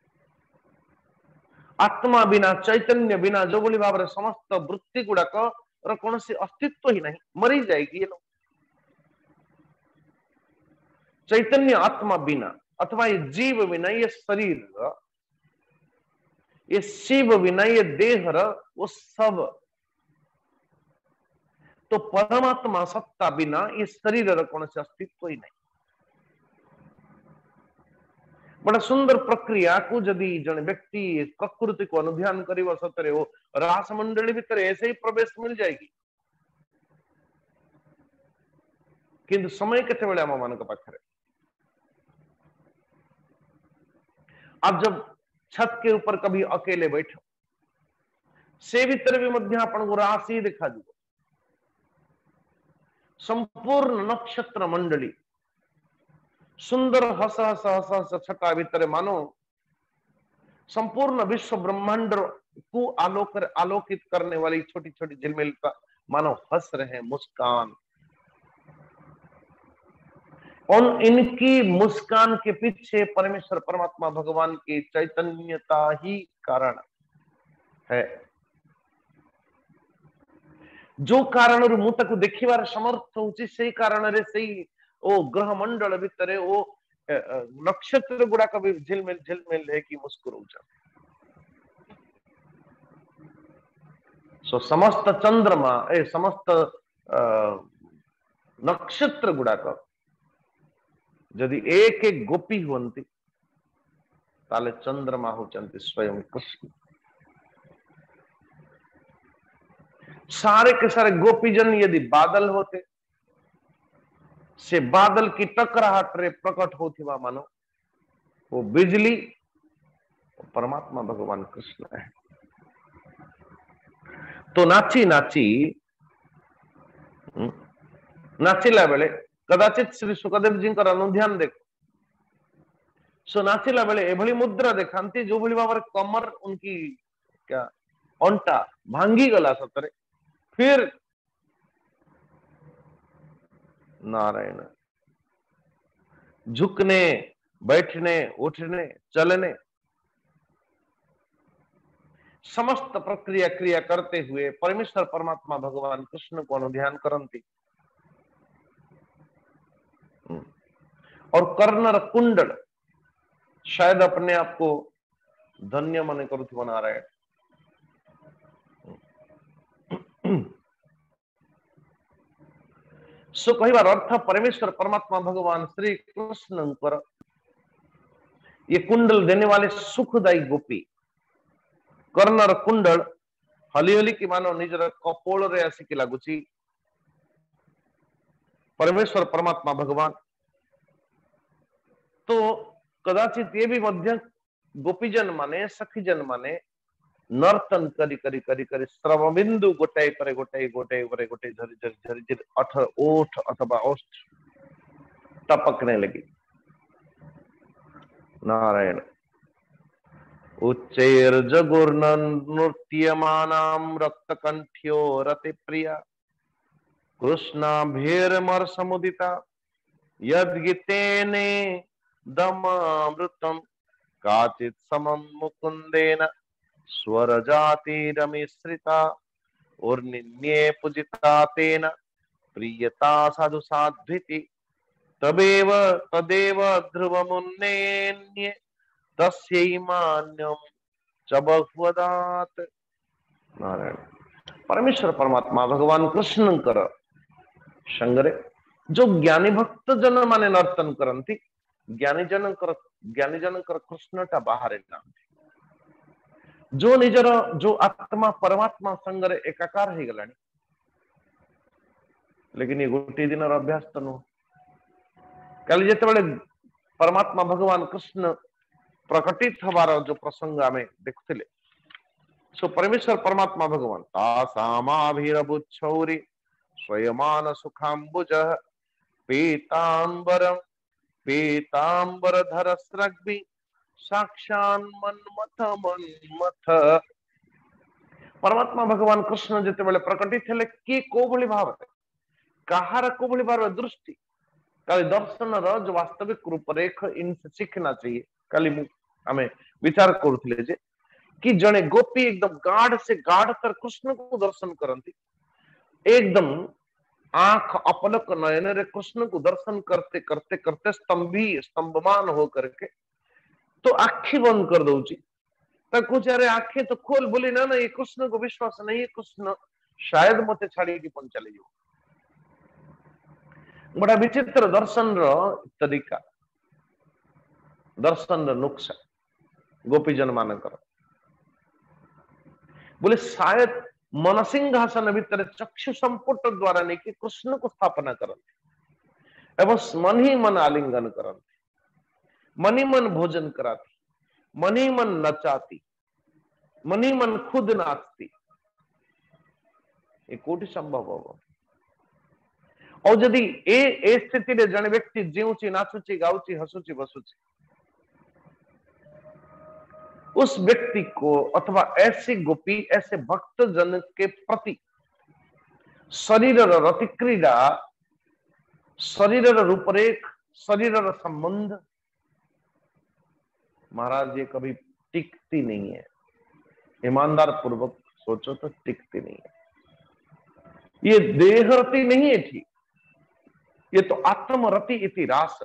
आत्मा बिना चैतन्य बिना जो बोली भाव समस्त वृत्ति गुड़ाक कौन से अस्तित्व ही नहीं मरी जाएगी ये लोग। चैतन्य आत्मा बिना अथवा ये जीव बिना ये शरीर ये शिव बिना ये देह वो सब तो परमात्मा सत्ता बिना ये शरीर कौन से अस्तित्व ही नहीं। बड़ा सुंदर प्रक्रिया को जदि जन व्यक्ति प्रकृति को अनुध्यान कर सतरे वो रास मंडली भीतर ऐसे ही प्रवेश मिल जाएगी किंतु समय केते बेले आम मान पाखरे आप जब छत के ऊपर कभी अकेले बैठो से भीतर भी मध्य आपन को राशि देखा दियो संपूर्ण नक्षत्र मंडली सुंदर हस हस हस हस छटा भीतर मानो संपूर्ण विश्व ब्रह्मांड को आलोकित करने वाली छोटी छोटी झिलमिल का मानो हंस रहे मुस्कान और इनकी मुस्कान के पीछे परमेश्वर परमात्मा भगवान की चैतन्यता ही कारण है। जो कारण मुत को देखिबार समर्थ होची से कारण रे से ओ ग्रह मंडल भितर ओ नक्षत्र गुड़ाक भी झिलमिल झिलमिल है कि मुस्कुराउछ। सो समस्त चंद्रमा ए समस्त नक्षत्र गुड़ाक जदि एक एक गोपी हुंती ताले चंद्रमा होचंती स्वयं कृष्ण। सारे के सारे गोपीजन यदि बादल होते, से बादल की टकराहट रे प्रकट होती मानो वो बिजली परमात्मा भगवान कृष्ण है। तो नाची नाची नाचिला बेले कदाचित श्री सुखदेव जी अनुध्यान देख सो नाचिला बेले एभली मुद्रा देखांती जो भली भाव कमर उनकी क्या अंटा भांगी गला सतरे। फिर नारायण झुकने बैठने उठने चलने समस्त प्रक्रिया क्रिया करते हुए परमेश्वर परमात्मा भगवान कृष्ण को अनुध्यान करती। और कर्णर कुंडल शायद अपने आप को धन्य मन करुथि नारायण। सो कहबार अर्थ परमेश्वर परमात्मा भगवान श्री कृष्ण ये कुंडल देने वाले सुखदायी गोपी कर्णर कुंडल हली हली की मानो निजर कपोल रे आसिकी लागुची परमेश्वर परमात्मा भगवान। तो कदाचित ये भी मध्य गोपीजन माने सखीजन माने नर्तन करी करी करी करी श्रव बिंदु गोटाई परे गोटाई गोटाई परे गोटाई झरी झरी झरी झरी अठ ओठ अथवा ओष्ठ टपकने लगी। नारायण उच्चैर जगुर्नृत्यमानां रक्तकंठ्यो रतिप्रिया कृष्णाभीर्मर समुदिता यद्गीतेने दमामृतम काचित् समं मुकुंदेन स्वरजातिरमिश्रिता उर्निन्ये पूजिता तेन प्रियता साधु साध्विति तदेव ध्रुवमुन्नेन्ये तस्यै मान्यं च बहुवदात्। नारायण परमेश्वर परमात्मा भगवान कृष्ण कर संगरे जो ज्ञानी भक्त जन माने नर्तन करती ज्ञानी जनकर कृष्णटा बाहर नाम जो निजर जो आत्मा परमात्मा संगरे एकाकार हो गला। लेकिन ये गोटे दिन अभ्यास तो नुह कल जिते परमात्मा भगवान कृष्ण प्रकटित हबार जो प्रसंग आम देखुले सो परमेश्वर परमात्मा भगवान तासामाभिरबुच्छौरि स्वयमान सुखाम्बुज पीतांबरम पीतांबरधर स्रग्भि साक्षान मन्मथ मन्मथ। परमात्मा भगवान कृष्ण जिते बेले प्रकटित हेले कि को भली भाव कहार को भली भाव दृष्टि काली दर्शन रो जो वास्तविक रूपरेख इनसे सीखना चाहिए। काली आमे विचार करुथिले जे कि जने गोपी एकदम गाढ़ से गाढ़तर कृष्ण को दर्शन करती एकदम आंख अपलक नयन रे कृष्ण को दर्शन करते करते करते स्तंभमान हो करके तो आखि बंद कर दौची कुछ अरे आंखें तो खोल बोली ना ना ये कृष्ण को विश्वास नहीं है कृष्ण शायद मते छाड़ी की पन चले जाओ। बड़ा विचित्र दर्शन रो तरीका दर्शन रो नुक्सा गोपीजन मानकर बोले शायद मनसिंहासन भीतर चक्षु संपुट द्वारा नहीं कि कृष्ण को स्थापना करते एवं मन ही मन आलिंगन करते मन ही मन भोजन कराती मन ही मन नचाती मन ही मन खुद नाचती ये कोटि संभव हो। और यदि ए स्थिति रे जन व्यक्ति जीवुची नाचुची गाउची हसुची बसुची उस व्यक्ति को अथवा ऐसी गोपी ऐसे भक्त जन के प्रति शरीर रतिक्रीड़ा शरीर रूपरेख शरीर संबंध महाराज ये कभी टिकती नहीं है। ईमानदार पूर्वक सोचो तो टिकती नहीं है। ये देह रति नहीं है ठीक ये तो आत्मरति इति रास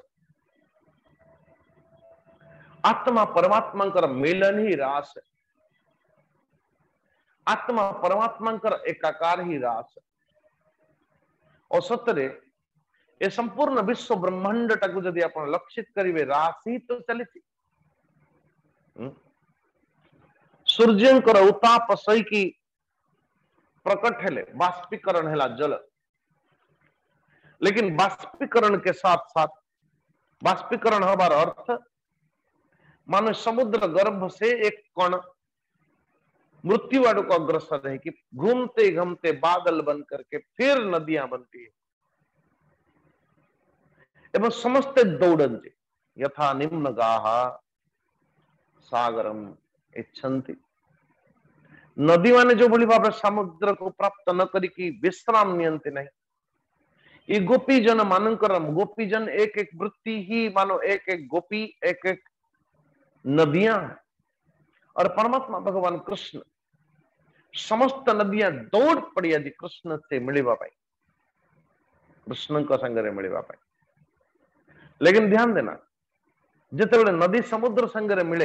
आत्मा परमात्मा कर मिलन ही रास है आत्मा परमात्मा कर एकाकार ही रास है। और सतरे ये संपूर्ण विश्व ब्रह्मांड टाकू जदि आपण लक्षित करिवे रास ही तो चली सूर्यंकर उताप सही प्रकट हेले बाष्पीकरण है जल, लेकिन बाष्पीकरण के साथ साथ बाष्पीकरण हमार अर्थ मानो समुद्र गर्भ से एक कण मृत्यु आड़ को अग्रसर है कि घूमते घूमते बादल बन करके फिर नदियां बनती है एवं समस्ते दौड़न्ति यथा निम्न गाह सागरम इच्छन्ति। नदी माने जो भली भाव समुद्र को प्राप्त न करी विश्राम नियंती नहीं। ये गोपीजन मानकर गोपीजन एक एक वृत्ति ही मानो एक एक गोपी एक एक नदियां है और परमात्मा भगवान कृष्ण समस्त नदियां दौड़ पड़ी आज कृष्ण से मिलवा पाई, कृष्ण का संगरे मिलवा पाई। लेकिन ध्यान देना जिते बड़े नदी समुद्र संगरे मिले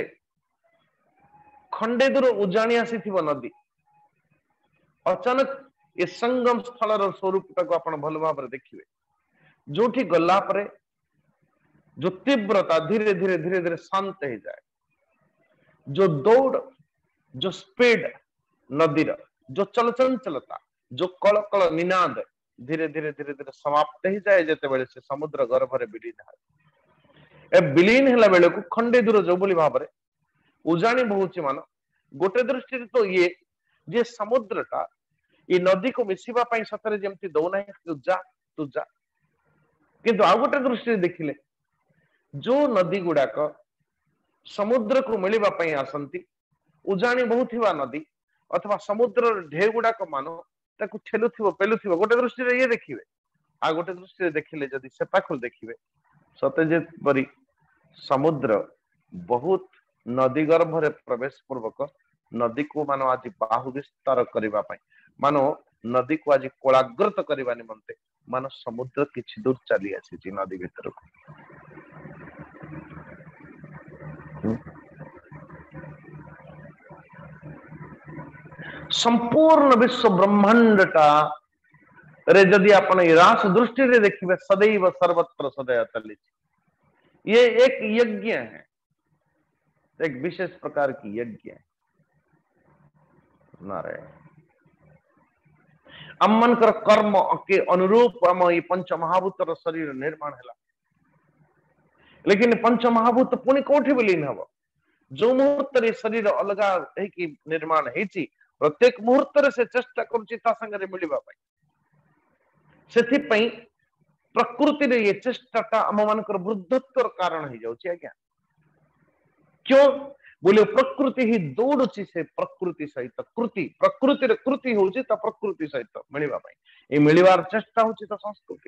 खंडे दूर उजाणी आसी थी नदी अचानक ये संगम स्थल स्वरूप को आप भल भाव देखिए जो गला परे जो तीव्रता धीरे धीरे धीरे धीरे शांत हो जाए, जो दौड़ जो स्पीड नदीर जो चलचंचलता जो कल कल निनाद धीरे धीरे धीरे धीरे समाप्त हो जाए जिते बेले से समुद्र गर्भरे विलीन है। ए विलीन है बेले को खंडे दूर जो बोली भाव उजाणी बहुची मान गोटे दृष्टि तो ये जे समुद्रटा ये नदी को मिसिबा पई सतरे जेमती दौना तू जा किंतु आ गोटे दृष्टि देखिले जो नदी गुड़ाक समुद्र को मिलवा पई आसंती उजाणी बहुथिबा नदी अथवा समुद्र ढेर गुड़ाक मान ताकू ठेलुथिबो पेलुथिबो गोटे दृष्टि ये देखिए। आ गोटे दृष्टि देखिले जदि से पाखल देखिए सते जे परी समुद्र बहुत नदी गर्भरे प्रवेश पूर्वक नदी को मानो आज बाहु विस्तार करबा पई मानो नदी को आज कोलाग्रत करबा निमंते मानो समुद्र किछि दूर चली आसी नदी भीतर को। संपूर्ण विश्व ब्रह्मांडटा रे जदि आपण रास दृष्टि रे देखिबे सदैव सर्वत्र सदैव चली। ये एक यज्ञ है, एक विशेष प्रकार की यज्ञ है। नारायण अम्मन कर कर्म के अनुरूप आम ये पंच महाभूतर शरीर निर्माण है, लेकिन पंच महाभूत पुणी कोठी विलीन हम जो मुहूर्त शरीर अलग निर्माण है प्रत्येक मुहूर्त से चेष्टा कर मिलवा से प्रकृति रे ये चेष्टा आम मान वृद्धत्व कारण हो जाउछि। आज्ञा क्यों बोले प्रकृति ही दौड़ुची से प्रकृति सहित कृति प्रकृति रे कृति होउछि त प्रकृति सहित मिलवा ए मिलवार चेष्टा होउछि त संस्कृति।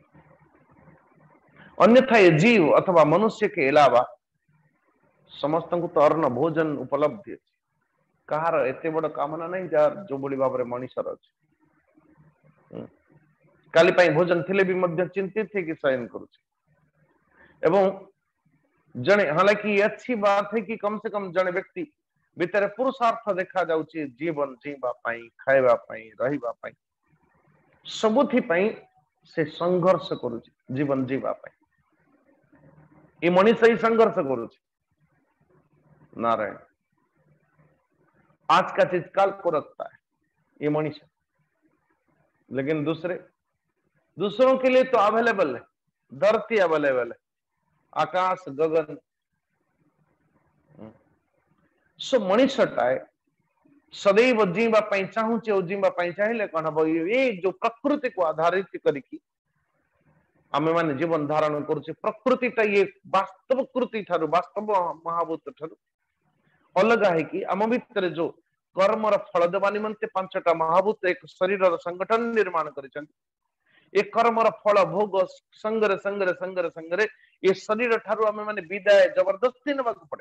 अन्यथा ये जीव अथवा मनुष्य के अलावा समस्त को तो अन्न भोजन उपलब्ध है कहार एते बड़ कामना नहीं जार जो बोली भाव मनीषर अच्छे काली पाई भोजन थिले भी मध्य चिंतित थे कि शयन करुचे एवं जने हालांकि अच्छी बात है कि कम से कम जने व्यक्ति भीतर पुरुषार्थ देखा जाउची जीवन जीवा पाई खाइबा पाई रहिबा पाई सबुथि पाई से संघर्ष करुची जीवन जीवा पाई ये मनीष ही संघर्ष करुची। नारायण आज का चीज काल को रखता है ये मनीष, लेकिन दूसरों के लिए तो अवेलेबल है, धरती अवेलेबल है, आकाश गगन सो मनीषटाए सदैव जीवा चाहूचे जीवा चाहिए कौन हम ये जो प्रकृति को आधारित करिकी आमे माने जीवन धारण करुचे प्रकृतिटा ये वास्तव कृति ठारू वास्तव महाभूत ठारू अलग है कि आम भितर जो कर्मर फल देवा निमंते पांचटा महाभूत एक शरीर संगठन निर्माण कर कर्मर फल भोग संगरे संगरे संगरे संगरे ये शरीर ठारू आमे माने विदाय जबरदस्ती नवा पड़े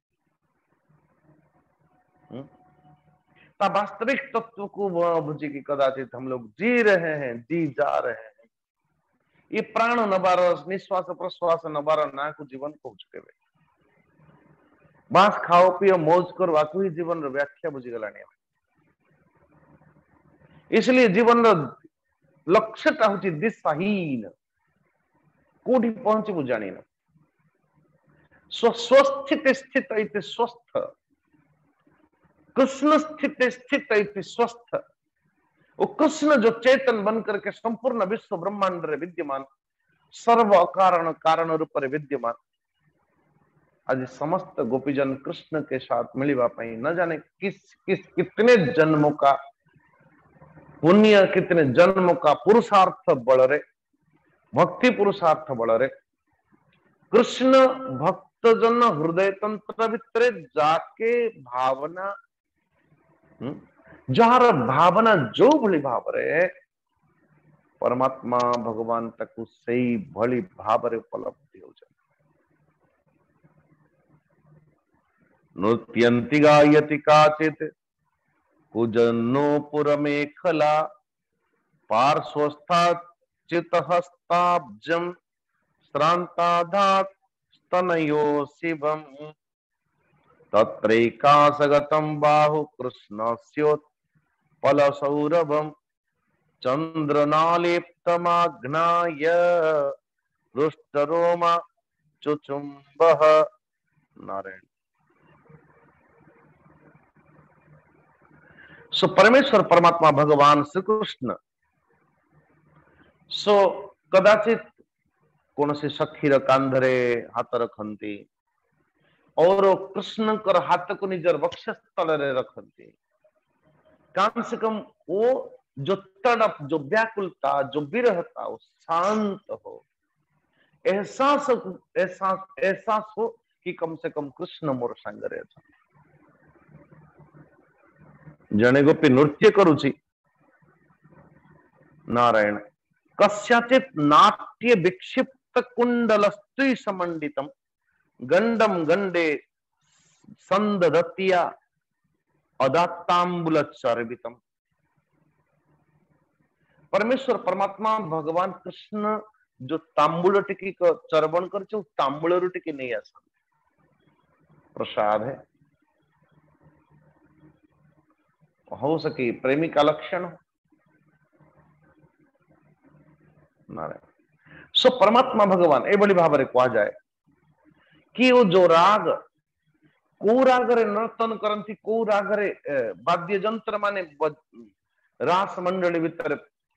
वास्तविक तत्व को बुझी की कदाचित हम लोग जी रहे हैं जी जा रहे हैं ये प्राण नबार निश्वास प्रश्वास नबार ना को जीवन कह चुके बांस खाओ पियो मौज करो आकु ही जीवन व्याख्या बुझी गला। इसलिए जीवन लक्ष्यटा हूँ दिशाहीन कोठी पहुंचबू जानी स्वस्थित स्थित इति स्वस्थ, कृष्ण स्थित स्थित इति स्वस्थ। वो कृष्ण जो चेतन बन करके संपूर्ण विश्व ब्रह्मांड रे विद्यमान, सर्व अकारण कारण रूप रे विद्यमान, आज समस्त गोपीजन कृष्ण के साथ मिलवा पाई न जाने कितने जन्मों का पुण्य, कितने जन्मों का पुरुषार्थ बल रे, भक्ति पुरुषार्थ बल रे कृष्ण भक्त जन हृदय तंत्र भितर जाके भावना, जार भावना जो भली भाव रे परमात्मा भगवान तक सही भली भाव रे उपलब्धि हो जाए। नृत्यंति गायति काचित कुजनो पुरमेखला, पार्श्वस्था चितहस्ताब्जम श्रांताधात स्तनयो शिवम, तत्रैकासगतं बाहु कृष्णस्योत्पलसौरभं, चंद्रनालिप्तमाघ्नाय रुष्टरोमा चुचुम्बः। नारायण। सो परमेश्वर परमात्मा भगवान श्री कृष्ण सो कदाचित कौन से सखीर कांधरे हाथ रखती और कृष्ण कर हाथ को निजर वक्षस्थल रे रखती। कम से कम वो जो तड़प, जो व्याकुलता, जो विरहता वो शांत हो, एहसास एहसास एहसास हो कि कम से कम कृष्ण मोर संगरे अछन। जने गोपी नृत्य करुची, नारायण, कस्याचित नाट्य विक्षिप्त कुंडल स्त्री समंडितम गंडम गंडे संदधत्या अदात्तांबुल चर्वितम। परमेश्वर परमात्मा भगवान कृष्ण जो तांबुल टिकी को चर्वण कर तांबुल टिकी नहीं आसान प्रसाद है, हो सके प्रेमी का लक्षण हो। नारायण। सो परमात्मा भगवान ए बड़ी भाव कहा जाए कि वो जो राग को रागरे नर्तन करती, को रागरे वाद्य जंत्र माने रास मंडली भितर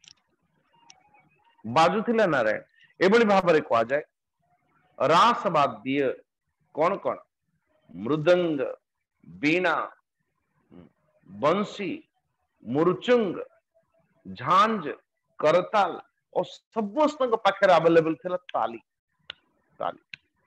बाजुथिला। नारायण। ए बड़ी भाव कहा जाए रास वाद्य कौन कौन? मृदंग, बीणा, बंसी, मुरचुंग, झांझ, करताल और समस्त पाखे अवेलेबल थे ताली। ताली।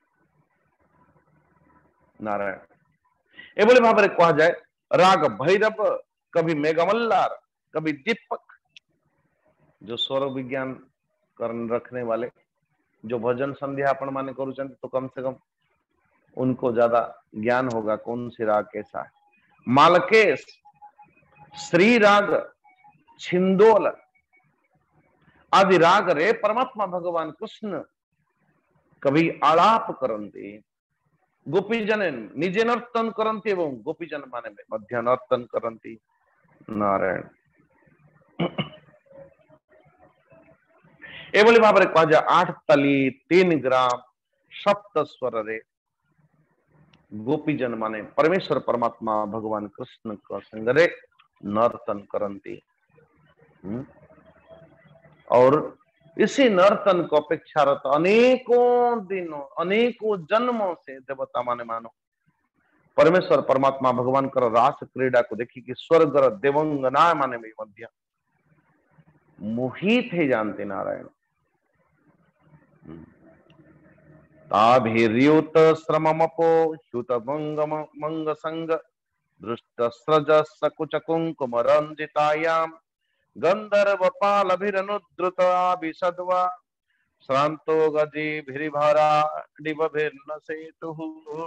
नारायण। एभली भाव कहा जाए राग भैरव, कभी मेघमल्लार, कभी दीपक, जो स्वर विज्ञान कर रखने वाले जो भजन संध्या अपन माने करूँ तो कम से कम उनको ज्यादा ज्ञान होगा कौन सी राग कैसा है। मालकेश, श्री राग, छिंदोल आदि राग रे परमात्मा भगवान कृष्ण कभी आलाप करते, गोपीजन निजे नर्तन करती एवं गोपीजन माने मध्य नर्तन करती। नारायण। एभली भाव कह जाए 8 तली 3 ग्राम सप्त स्वर रे गोपीजन माने परमेश्वर परमात्मा भगवान कृष्ण का संगरे नर्तन करती। और इसी नर्तन को अपेक्षारत अनेकों दिनों, अनेकों जन्मों से देवता माने मानो परमेश्वर परमात्मा भगवान कर रास क्रीड़ा को देखी कि स्वर्ग देवंगना माने भी मध्य मोहित ही जानते। नारायण। ताभिर्युत श्रममपो ह्युत मंग संग दृष्ट स्रज सकुच कुंकुम रंजितायाम गंधर्वपालभिरनुद्रुताभिषद्वा श्रांतो गजिभिर्भरा डिबभिर्न सेतुः।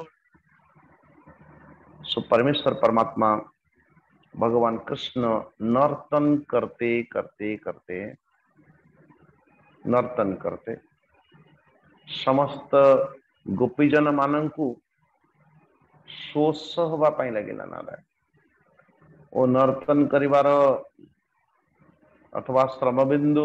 सो परमेश्वर परमात्मा भगवान कृष्ण नर्तन करते करते करते नर्तन करते समस्त गोपीजन मानंकु शोष हवा पाई लगिला। नारायण। ओ नर्तन करिवार अथवा श्रम बिंदु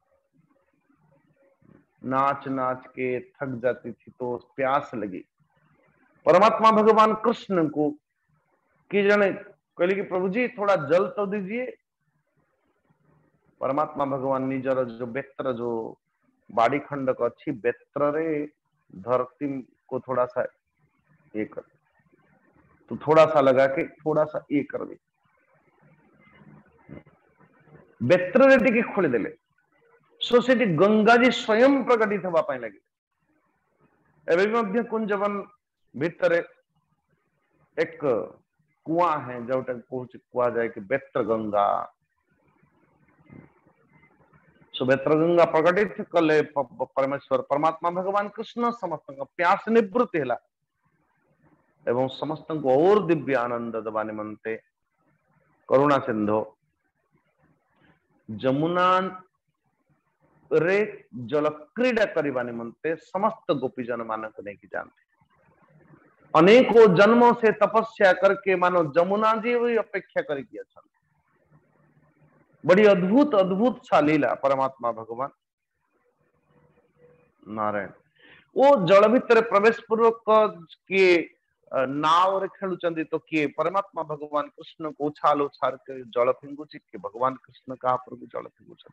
नाच नाच के थक जाती थी तो प्यास लगी परमात्मा भगवान कृष्ण को कि जने कहले कि प्रभु जी थोड़ा जल तो दीजिए। परमात्मा भगवान निजर जो बेत्र जो बाड़ी खंडक अच्छी बेत्र रे धरती को थोड़ा सा ये कर, तो थोड़ा सा लगा के थोड़ा सा ये कर दे, बेत्र रे टिके खोली देले। सो सेठी गंगा जी स्वयं प्रकटित हवा पाई लगे। एवं मध्य कुंजवन भीतर एक कुआं है जोटा कुआ जाए कि बेत्र गंगा। सो बेत्र गंगा प्रकटित कले परमेश्वर परमात्मा भगवान कृष्ण समस्त प्यास निवृत्ति है एवं समस्त को और दिव्य आनंद दबा निमंते करुणा सिंधु जमुना रे जल क्रीड़ा करने निमंते समस्त गोपीजन मानक नहीं जानते। अनेकों जन्मों से तपस्या करके मानो जमुना जी भी अपेक्षा करके अच्छा। बड़ी अद्भुत अद्भुत सा लीला परमात्मा भगवान नारायण वो जल भितर प्रवेश पूर्वक किए नाव रे खेलुचंदी तो किए परमात्मा भगवान कृष्ण को उछाल उछाल के जल फिंगुची कि भगवान कृष्ण का पर भी जल फिंगुचंदी।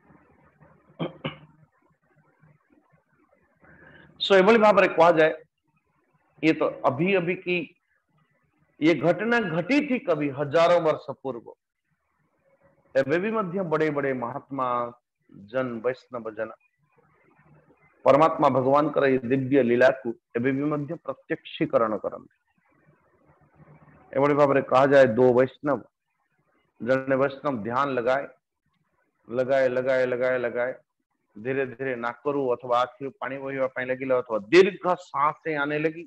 सो एभली भाव रे कहा जाए ये तो अभी अभी की ये घटना घटी थी कभी हजारों वर्ष पूर्व। एवं भी मध्य बड़े बड़े महात्मा जन वैष्णव जन परमात्मा भगवान कर ये दिव्य लीला को एवं भी मध्य प्रत्यक्षीकरण करते। एभली भाव रे कहा जाए दो वैष्णव जने वैष्णव ध्यान लगाए लगाए लगाए लगाए लगाए धीरे धीरे नाकरू अथवा आखिर पानी बहवा लगे अथवा दीर्घ सांसें आने लगी।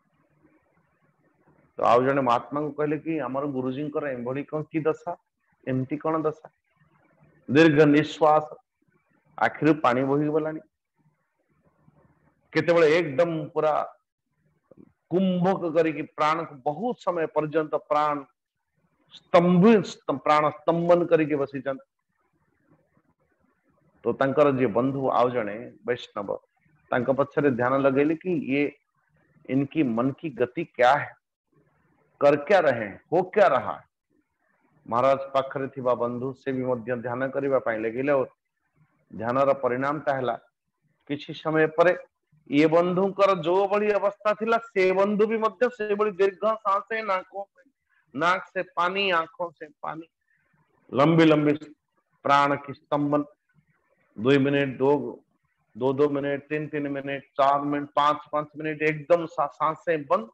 तो आउ जने महात्मा को कहले कि आमर गुरुजी एभली कौन की दशा एमती कौन दशा दीर्घ निश्वास आखिर पानी बही गलानी केते एकदम पूरा कुंभक करके प्राण को बहुत समय पर्यंत प्राण स्तंभन करके बसी तो तंकर जे बंधु आउ जने वैष्णव तंक पछरे ध्यान लगेले कि ये इनकी मन की गति क्या है कर क्या रहे हो क्या रहा है। महाराज पाखरे थिबा बंधु से भी मध्य ध्यान करबा पाई लगिले और ध्यान रा परिणाम ताहला किछि समय परे ये बंधुकर जो बड़ी अवस्था थिला से बंधु भी मध्य से बड़ी दीर्घ सांसें नाक से पानी आंखों से पानी लंबी लंबी प्राण की स्तंभन 2 minute 2 minute 3 minute 4 minute 5 minute एकदम सांसें बंद।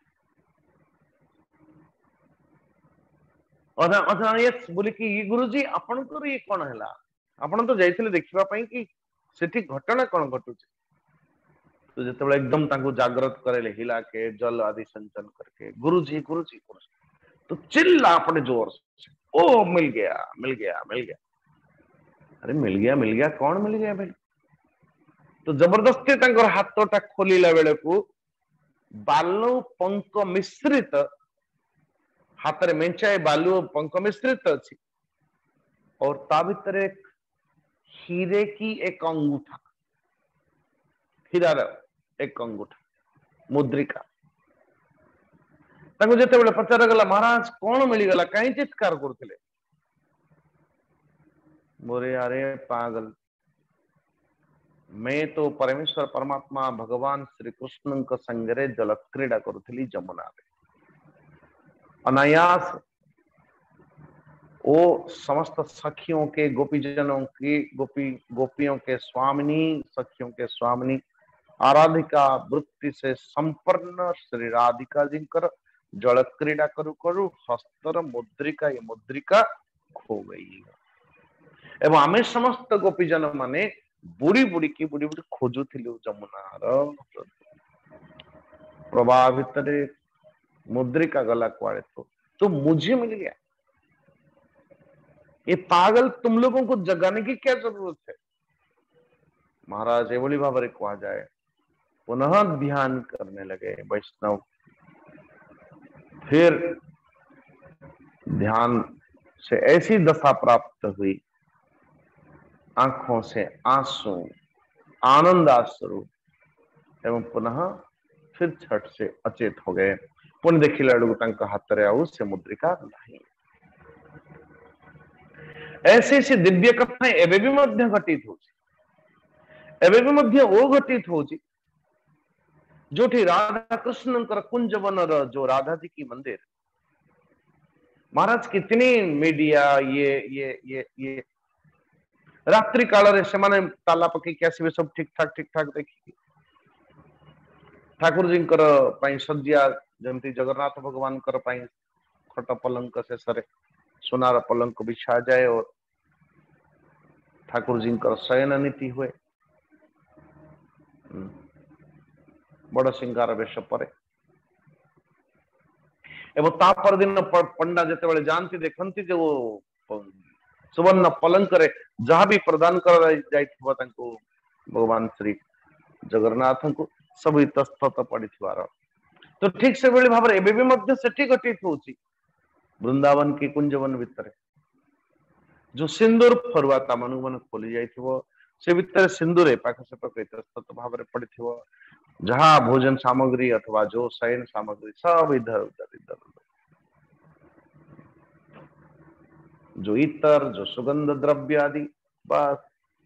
बोले कि ये गुरुजी आपनकर ये कौन है आपन तो जाइथिले देखिबा पई कि सेठी घटना कौन घटुचे। तो जिते एकदम तांको जागृत करे हिला के जल आदि संचन करके गुरुजी गुरुजी गुरुजी तो चिल्ला अपने जोर से ओ मिल गया मिल गया मिल गया। अरे मिल गया कौन मिल गया भाई। तो जबरदस्ती तांकर हाथटा खोलिला बेले को बालू पंक मिश्रित हाथ रे मेंचाए बालू पंक मिश्रित अच्छी और ता भीतर एक हीरे की एक अंगूठा हीरार एक अंगूठा मुद्रिका ताको जेते बेले पचार गला महाराज कौन मिली गला कहीं चित्कार करथिले बोरे अरे पागल मैं तो परमेश्वर परमात्मा भगवान श्री कृष्ण का संगरे जल क्रीड़ा करुथली जमुना रे अनायास वो समस्त सखियों के गोपीजनों की गोपियों के स्वामिनी सखियों के स्वामिनी आराधिका वृत्ति से संपन्न श्री राधिका जी कर जल क्रीड़ा करू करू हस्तर मुद्रिका ये मुद्रिका खो गई एवं आमे समस्त गोपीजन माने बुड़ी बुड़ी खोजुथिलु जमुनार प्रवाह भितर मुद्रिका गला कुआड़े तो मुझे मिल गया। ये पागल तुम लोगों को जगाने की क्या जरूरत है। महाराज एवली भाव कहा जाए पुनः ध्यान करने लगे वैष्णव फिर ध्यान से ऐसी दशा प्राप्त हुई आंखों से आंसू आनंद आश्रु एवं पुनः फिर छठ से अचेत हो गए। पुणी देखिला बेलू हाथ रे आउ से मुद्रिका नहीं। ऐसी ऐसी दिव्य कथा एवं भी मध्य घटित हो, एवं भी मध्य वो घटित हो जो राधा कृष्ण कुंजवन जो राधा जी की मंदिर, महाराज कितनी मीडिया ये रात्रि काल से माने ताला पकई आसबे सब ठीक ठाक देखिए ठाकुर जी सज्जा जमती जगन्नाथ भगवान खट पलंक शेष सुनार पलंक बिछा जाए और ठाकुर जी शयन नीति हुए, बड़ सिंगार वेश पर एवं तापर दिन पंडा जिते जानती देखती जो सुवर्ण पलंक रे जहाँ भी प्रदान कर भगवान श्री जगन्नाथ को सब इतस्तत पड़ी तो ठीक से भाई भाव एवं से घटित हो वृंदावन की कुंजवन भितर जो सिंदूर फरुआता मन मन खोली जाइथिबो से भितर सिंदूर पाख से पाख इतस्तत भाव पड़ी जहाँ भोजन सामग्री अथवा जो शयन सामग्री सब इधर उधर इधर उधर, जो इतर जो सुगंध द्रव्य आदि, बस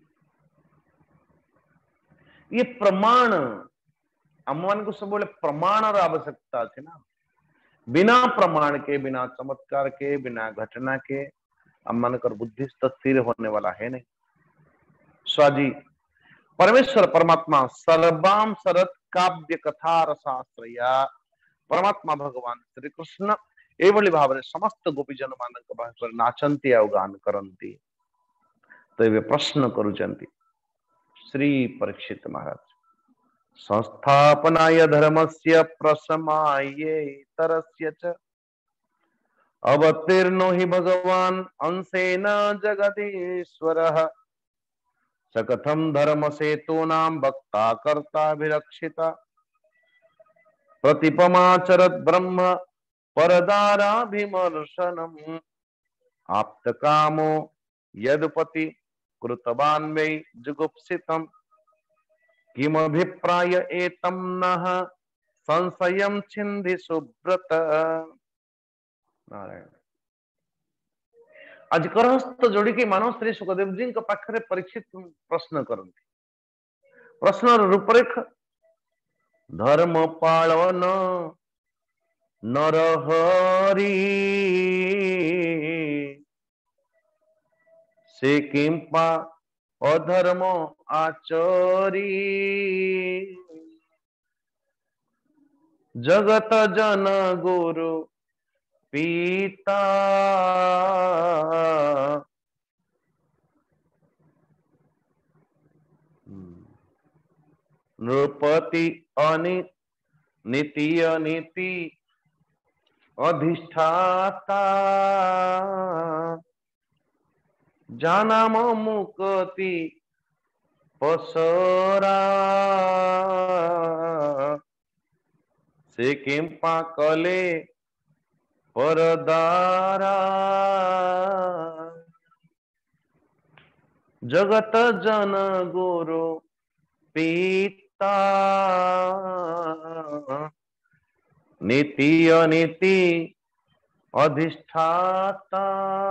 ये प्रमाण अम्मान को सब प्रमाण आवश्यकता है ना, बिना प्रमाण के बिना चमत्कार के बिना घटना के अम्मान कर बुद्धि स्थिर होने वाला है नहीं। स्वाजी परमेश्वर परमात्मा सर्वाम शरत काव्य कथा रसाश्रया परमात्मा भगवान श्री कृष्ण एभली भाव समस्त गोपीजन मान नाचंती आ गान करती। तो ये प्रश्न करुचंती श्री परीक्षित महाराज, संस्थापनाय धर्मस्य प्रशमाय तरस्य च अवतीर्णो हि भगवान अंशेन जगदीश्वरः सकथम धर्म सेतूनां वक्ता कर्ता विरक्षिता प्रतिपमाचरत ब्रह्म परदाराभिमर्शनम् आप्त कामो यदुपति कृतवान् वै जुगुप्सितम् किमभिप्राय एतम नः संशयं छिन्धि सुब्रत। नारायण आज करहस्त जोड़ी के मानव श्री सुखदेव जी के पाखरे परीक्षित प्रश्न करती। प्रश्न रूपरेख धर्म पालन नरहरि से किंपा अधर्म आचरी जगत जन गुरु पिता नृपति नीति अनीति अधिष्ठाता जानाम मुक्ति पसरा से किंपा कले परदारा जगत जन गुरु पिता नीति अनीति अधिष्ठाता।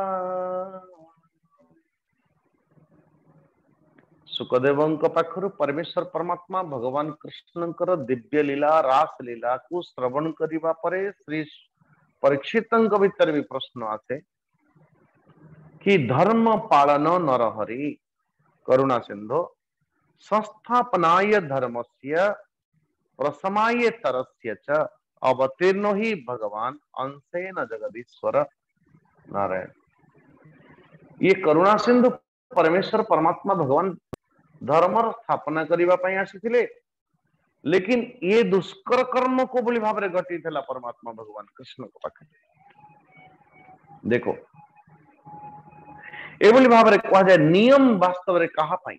सुखदेव पाखर परमेश्वर परमात्मा भगवान कृष्ण दिव्य लीला रास लीला को श्रवण करिबा परे श्री परीक्षित भीतर भी प्रश्न आसे कि धर्म पालन नरहरि करुणा सिंधु संस्थापनाय धर्मस्य प्रशमाय तरस्य च अवतीर्णो हि भगवान अंशेन जगदीश्वर। नारायण ये करुणा सिंधु परमेश्वर परमात्मा भगवान धर्म स्थापना करने आसी, लेकिन ये दुष्कर कर्म को बोली भाव घटी थला परमात्मा भगवान कृष्ण को पाखे। देखो एभली भाव कह जाए नियम वास्तव रे कहा पाई,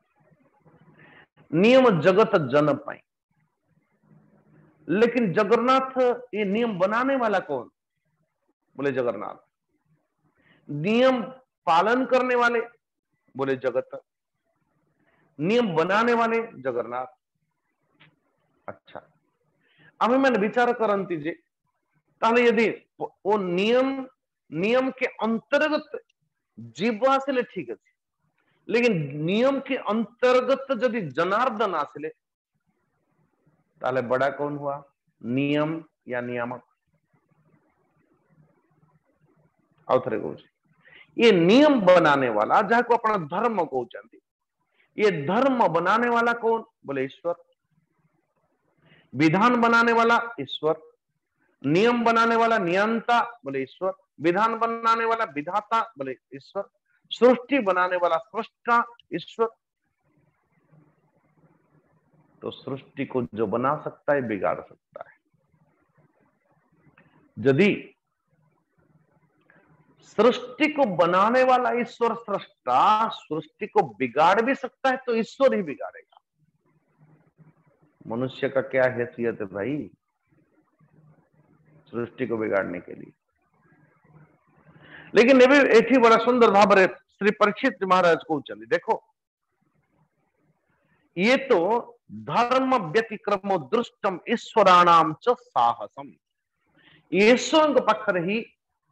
नियम जगत जन पाई, लेकिन जगन्नाथ ये नियम बनाने वाला कौन? बोले जगन्नाथ। नियम पालन करने वाले बोले जगत, नियम बनाने वाले जगन्नाथ। अच्छा आम मैंने विचार करती जे ताले यदि वो नियम के अंतर्गत जीव आसिले ठीक अच्छे, लेकिन नियम के अंतर्गत जदि जनार्दन आसिले ताले बड़ा कौन हुआ, नियम या नियामक? आउथरे कहूँ ये नियम बनाने वाला जहाँ को अपना धर्म कहते, ये धर्म बनाने वाला कौन? बोले ईश्वर। विधान बनाने वाला ईश्वर, नियम बनाने वाला नियंता बोले ईश्वर, विधान बनाने वाला विधाता बोले ईश्वर, सृष्टि बनाने वाला सृष्टा ईश्वर। तो सृष्टि को जो बना सकता है बिगाड़ सकता है। यदि सृष्टि को बनाने वाला ईश्वर सृष्टा सृष्टि को बिगाड़ भी सकता है तो ईश्वर ही बिगाड़ेगा। मनुष्य का क्या हैसियत है भाई सृष्टि को बिगाड़ने के लिए। लेकिन एठी बड़ा सुंदर भाव श्री परीक्षित महाराज को चली देखो, ये तो धर्म व्यतिक्रमो दृष्टम ईश्वराणाम च साहसम, ईश्वर पाखरे ही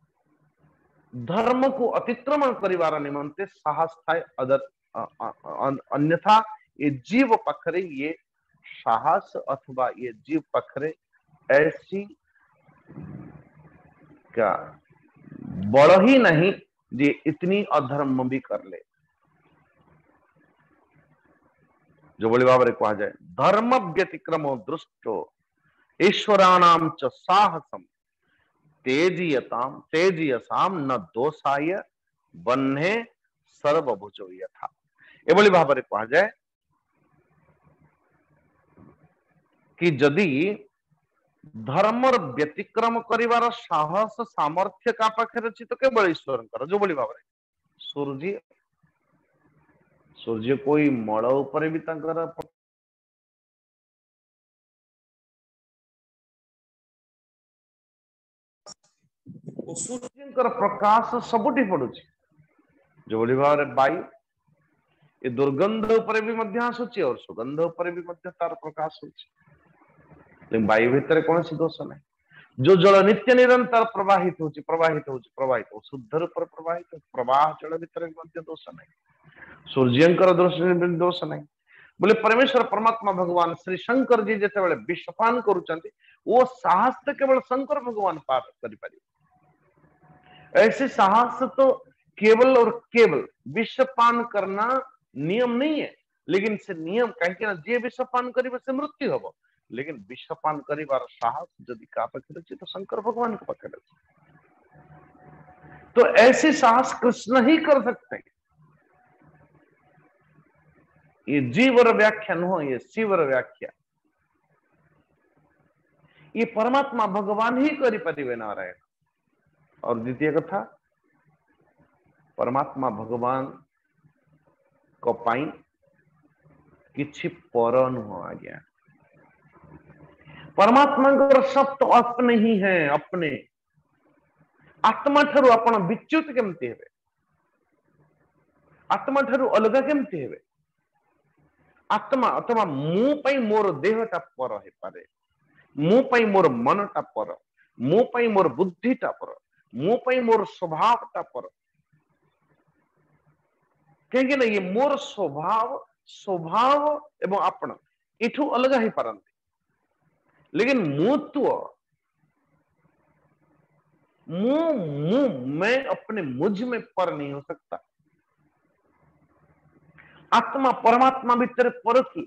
धर्म को अतिक्रमण करिवार निमंते साहस थाय, अन्यथा ये जीव पाखरे ये साहस अथवा ये जीव पाखरे ऐसी क्या बड़ ही नहीं जे इतनी अधर्म भी कर ले। जो बड़ी भाव कहा जाए धर्म व्यतिक्रमो दृष्टो ईश्वराणाम च साहसम तेजीयसाम न दोषाय बन्हे सर्वभुजो यथा। ये बड़ी भाव कहा जाए कि जदि धर्म व्यतिक्रम करिवार साहस सामर्थ्य का पाखे अच्छी तो केवल ईश्वर जो बड़ी भाव सूर्य कोई मल उपरे भी सूर्य प्रकाश सबुठी पड़ुची जो बड़ी भाव वायु ये दुर्गंध उपरे भी मध्य आसुची और सुगंध उपरे भी मध्य तार प्रकाश होची, लेकिन वायु भितर कौन सी दोष नहीं। जो जल नित्य निरंतर प्रवाहित होची शुद्ध रूप प्रवाहित प्रवाह जल भितर मध्य दोष नहीं, सूर्यंकर दोष नहीं। बोले परमेश्वर परमात्मा भगवान श्री शंकर जी जिते बड़े विषपान करुचंती वो साहस तो केवल शंकर भगवान पार करि पारि। ऐसे साहस तो केवल और केवल विषपान करना नियम नहीं है, लेकिन से नियम कहीं जे विषपान करिबे से मृत्यु होबो, लेकिन विषपान करिवार साहस यदि का पाखे अछि तो शंकर भगवान के पाखे अछि। तो ऐसे साहस कृष्ण ही कर सकते हैं। ये जीवर व्याख्या न हो, ये शिवर व्याख्या ये परमात्मा भगवान ही करि परिबे नारायण। और द्वितीय कथा परमात्मा भगवान को पाई किछि पर नुह आज्ञा, परमात्मा सब तो अपने ही हैं, अपने आत्मा ठारू आपण विच्युत केमती हेबे, आत्मा ठारू अलग केमती हेबे। आत्मा अथवा मु पई मोर देहटा पर हे पारे, मु पई मोर मनटा पर, मु पई मोर बुद्धिटा पर, मु पई मोर स्वभावटा पर। कहीं ना ये मोर स्वभाव एवं आपण इठू अलग ही पारंती, लेकिन मैं अपने मुझ में पर नहीं हो सकता। आत्मा परमात्मा भीतर पर की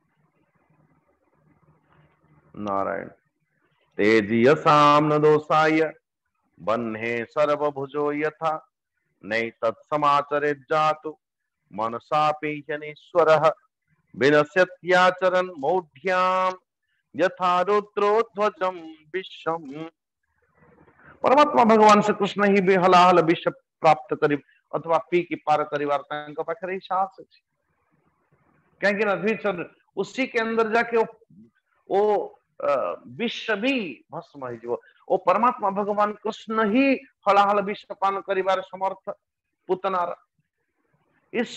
नारायण तेजियसाम न दोषाय बन्हे सर्वभुजो यथा नहीं तत्समाचरे जातु मनसापि जनेश्वरः विनश्यत्याचरन् मौढ्याम यथा रुद्रोध्वजम विश्वम। परमात्मा भगवान से कृष्ण ही भी हलाहल विश्व प्राप्त करी अथवा पी की पार करिवार तांका पाखरे ही साहस अछि। कहीं ना भीतर उसी के अंदर जाके वो विश्व भी भस्म हो जीवो। वो परमात्मा भगवान कृष्ण ही हलाहल विश्व पान करिवार समर्थ पुतनार।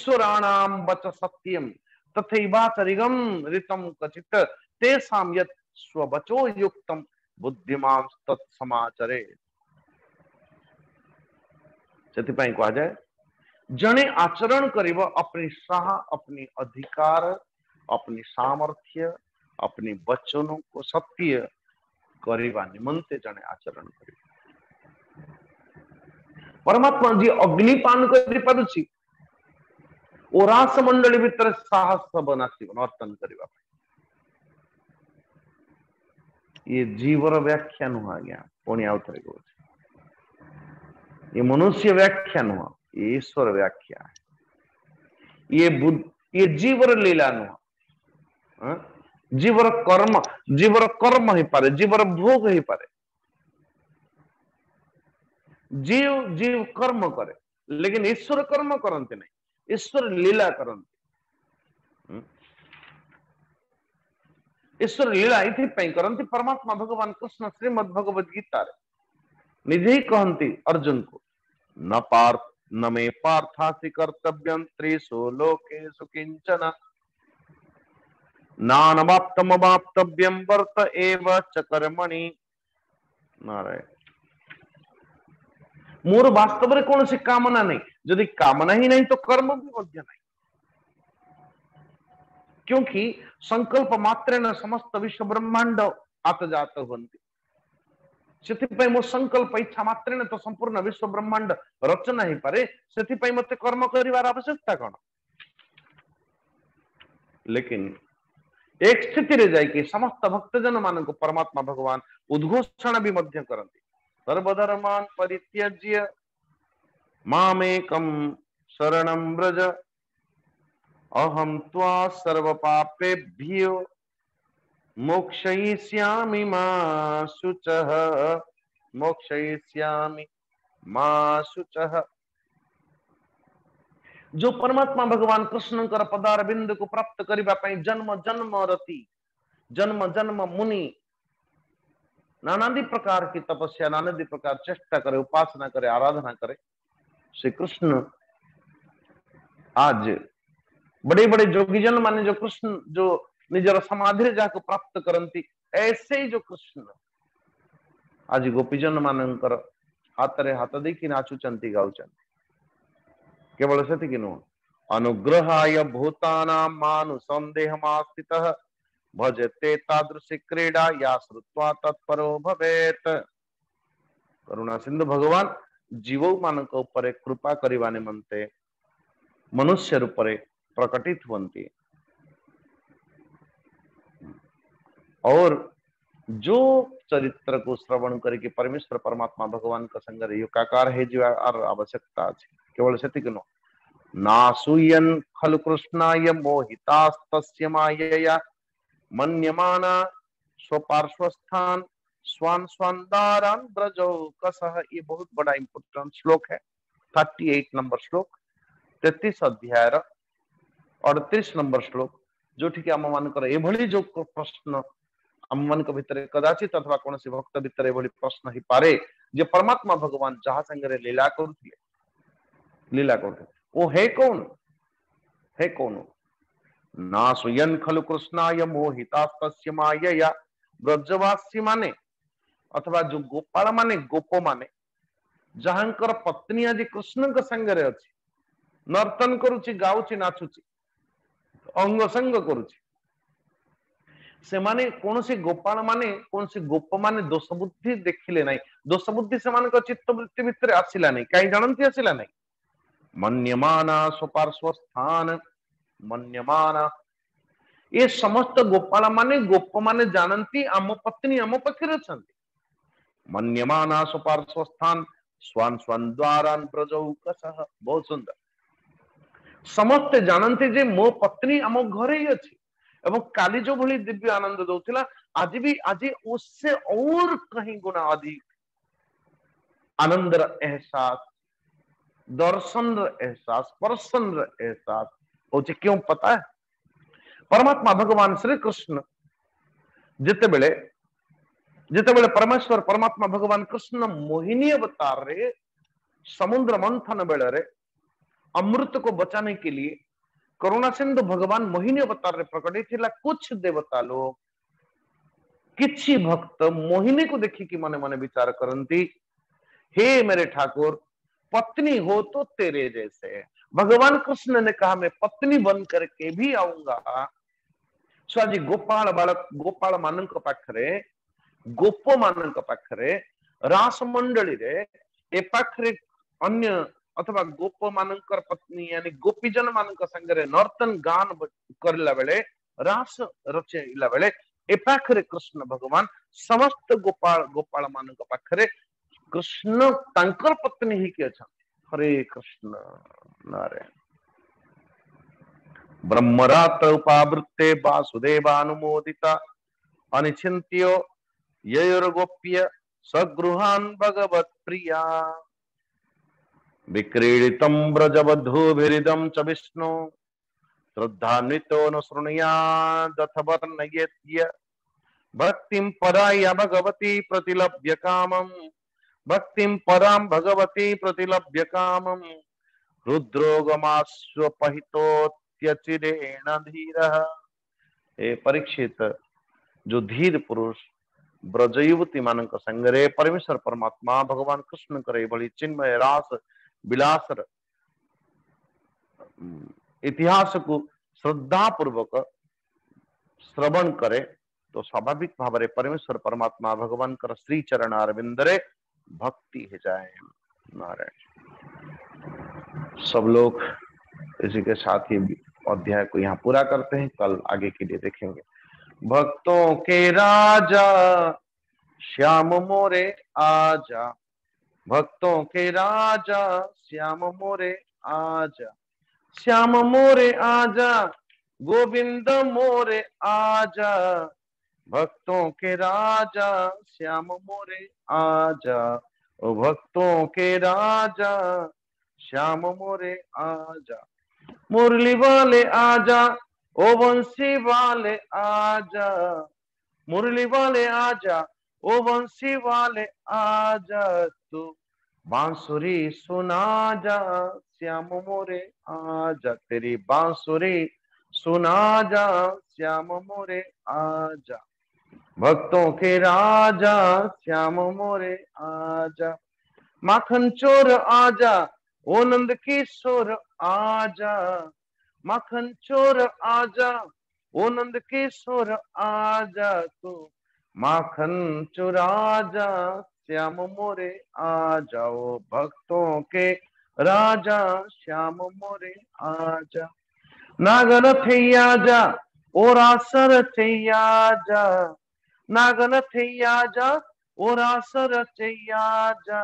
ईश्वराणाम वच सत्यम तथैवाचरिगम ऋतम कचित तेषां यत् स्ववचो युक्तम बुद्धिमान तत्समाचरे। ସେଥିପାଇଁ କୁହାଯାଏ जने आचरण करिब अपनी साह, अपनी अधिकार, अपनी सामर्थ्य, अपनी वचनों को सत्य करवा निमंते जने आचरण करिब। परमात्मा जी अग्निपान करि पारुछि ओ रास मंडली भितर साहस बनासी नर्तन करबा। ये जीवर व्याख्या नुह आज्ञा, पुणी आउ थे कहूँ ये मनुष्य व्याख्या नुह, ये ईश्वर व्याख्या है। ये जीवर लीला नुह, जीवर कर्म ही पारे, जीवर भोग ही पारे। जीव कर्म करे लेकिन ईश्वर कर्म करते नहीं, ईश्वर लीला करते। ईश्वर लीला ये करती परमात्मा भगवान कृष्ण श्रीमद भगवद गीता निजे ही कहती अर्जुन को न मे पार्थासि कर्तव्यं त्रिषु लोकेषु किंचन नानवाप्तमवाप्तव्यं वर्त एव च कर्मणि। नारायण मोर वास्तव में कौन सी कामना नहीं, यदि कामना ही नहीं तो कर्म भी मध्य नहीं, क्योंकि संकल्प मात्रेण समस्त विश्व ब्रह्मांड आतजात होती। से मो संकल्प इच्छा मात्रेण तो संपूर्ण विश्व ब्रह्मांड रचना ही पारे, से मत कर्म कर आवश्यकता कौन। लेकिन एक स्थिति रे जाइए समस्त भक्तजन मान को परमात्मा भगवान उद्घोषणा भी मध्य करती सर्वधर्मान परित्यज्य मामेकं शरणं व्रज अहं त्वा सर्व पापेभ्यो मोक्षयिष्यामि मा शुचः, मोक्षयिष्यामि मा शुचः। जो परमात्मा भगवान कृष्ण कर पदार बिंद को प्राप्त करबा पई जन्म जन्म रति जन्म जन्म मुनि नानादि प्रकार की तपस्या नानादि प्रकार चेष्टा करे, उपासना करे, आराधना करे। श्री कृष्ण आज बड़े बड़े जोगीजन माने जो कृष्ण जो निजर समाधि जाको प्राप्त करती, ऐसे ही जो कृष्ण आज गोपीजन मानकर हाथ रे हाथ देखी नाचुचंती गाउचंती। केवल से नुह अनुग्रहाय भूतानां मानुषं देहमास्थितः भजते तादृशी क्रीडा या श्रुत्वा तत्परो भवेत। करुणा सिंधु भगवान जीव मान कृपा करने निमंते मनुष्य रूप प्रकटित होती और जो चरित्र को श्रवण करके परमेश्वर परमात्मा भगवान का संग युकाकार है जो आवश्यकता है। केवल से नासूयन खलु कृष्णाय मोहितास्तस्य मायया मन्यमाना स्वपार्श्वस्थान स्वान स्वान्दारान ब्रजो कसह। ये बहुत बड़ा इंपोर्टेंट श्लोक है, 38 नंबर श्लोक 33 अध्याय 38 नंबर श्लोक, जो ठीक आम मानकर एभली जो प्रश्न आम मान भितर कदाचित अथवा कौन भक्त भितर एभली प्रश्न ही पारे जे परमात्मा भगवान जहा संगे लीला करते वो है कौन, है कौन। नासुयन खलु कृष्णाय मोहितास्तस्य मायया ब्रजवासी माने अथवा जो गोपाल माने गोप माने जहांकर पत्नी आज कृष्ण के संगे अच्छी नर्तन करुची गाउची नाचुची अंग संग करुची, से माने कौन सी गोपाल माने कौन सी गोप माने दोष बुद्धि देखिले नहीं, दोष बुद्धि से चित्त वृत्ति भितर आसिला नहीं, कहीं जानती आसिला नहीं। मन्यमाना स्वपार्श्वस्थान मन्यमाना ये समस्त गोपाल माने गोप माने जानती आम पत्नी आम पाखे अच्छा। मन्यमाना स्वपार्श्वस्थान स्वान स्वान द्वारान ब्रजौ कसह। बहुत सुंदर, समस्ते जानते जे मो पत्नी आम घरे ही अच्छी एवं काली जो भली दिव्य आनंद दौला आज भी आज उससे और कहीं गुना अधिक आनंद एहसास दर्शन एहसास स्पर्शन एहसास हो। क्यों पता है परमात्मा भगवान श्री कृष्ण जिते बेले परमेश्वर परमात्मा भगवान कृष्ण मोहिनी अवतार रे समुद्र मंथन बेले रे अमृत को बचाने के लिए करुणा सिंधु भगवान मोहिनी अवतार रे प्रकट थिला। कुछ देवता लोग किछि भक्त मोहिनी को देखिकी मने मने विचार करती, हे मेरे ठाकुर पत्नी हो तो तेरे जैसे। भगवान कृष्ण ने कहा मैं पत्नी बन करके भी आऊंगा। स्वाजी गोपाल बालक गोपाल मानक पाखरे गोप मानक पाखरे रास मंडली रे ए पाखरे अन्य अथवा गोप मानकर पत्नी यानी गोपीजन मानक संगे नर्तन गान करला बेले रास रचैला बेले ए पाखरे कृष्ण भगवान समस्त गोपाल गोपाल मानक पाखरे कृष्ण तांकर पत्नी ही के अच्छा। हरे कृष्ण नारायण। ब्रह्मरात्र उपावृत्ते वासुदेवानुमोदिता अनिचिन्त्यो ययोर्गोप्य सगृहान् भगवत् प्रिया विक्रीडितं व्रजवधूभिरिदं च विष्णु श्रद्धान्वितो न शृणुयादथ वर्णयेत्य भक्तिं पराया भगवती प्रतिलभ्य कामम् भक्तिं परां भगवती प्रतिलभ्य कामम् रुद्रोगमाश्वपहितोत्यचिरेण धीरः। हे परीक्षित, जो धीर पुरुष ब्रज युवती मानक संगरे परमेश्वर परमात्मा भगवान कृष्ण करे बड़ी चिन्मय रास विलास इतिहास को श्रद्धा पूर्वक श्रवण करे तो स्वाभाविक भाव में परमेश्वर परमात्मा भगवान कर श्री चरण अरविंदरे भक्ति हो जाए। नारायण। सब लोग इसी के साथ ही अध्याय को यहाँ पूरा करते हैं, कल आगे के लिए देखेंगे। भक्तों के राजा श्याम मोरे आजा, भक्तों के राजा श्याम मोरे आजा, श्याम मोरे आजा गोविंद मोरे आजा, भक्तों के राजा श्याम मोरे आजा, ओ भक्तों के राजा श्याम मोरे आजा, मुरली वाले आजा ओ बंसी वाले आजा, मुरली वाले आजा ओ बंसी वाले आजा, तू बांसुरी सुना जा श्याम मोरे आजा, तेरी बांसुरी सुना जा श्याम मोरे आजा, भक्तों के राजा श्याम मोरे आजा, माखन चोर आजा ओ नंद किशोर आजा, माखन चोर आजा ओ नंद किशोर आजा, तू माखन चुरा जा श्याम मोरे आ जाओ, भक्तों के राजा श्याम मोरे आजा, नागन थैया जा ओ रासर थैया जा, नागन थैया जा ओ रासर थैया जा,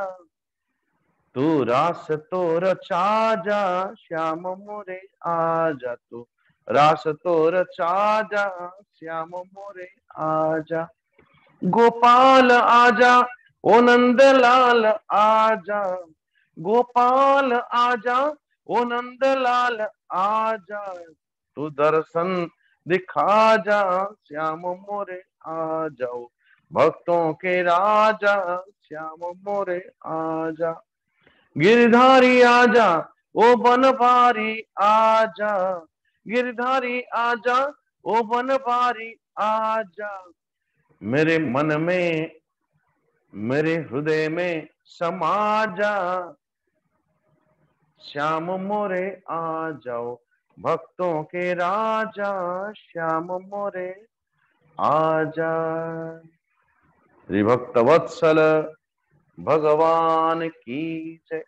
तू रास तो रचा जा श्याम मोरे आजा, तू रास तो रचा जा श्याम मोरे आजा, गोपाल आजा ओ नंदलाल आजा, गोपाल आजा ओ नंदलाल आजा, तू दर्शन दिखा जा श्याम मोरे आ जाओ, भक्तों के राजा श्याम मोरे आजा, गिरधारी आजा ओ बनवारी आजा, गिरधारी आजा ओ बनवारी आजा, मेरे मन में मेरे हृदय में समा जा श्याम मोरे आ जाओ, भक्तों के राजा श्याम मोरे आजा। श्री भक्त वत्सल भगवान की जय।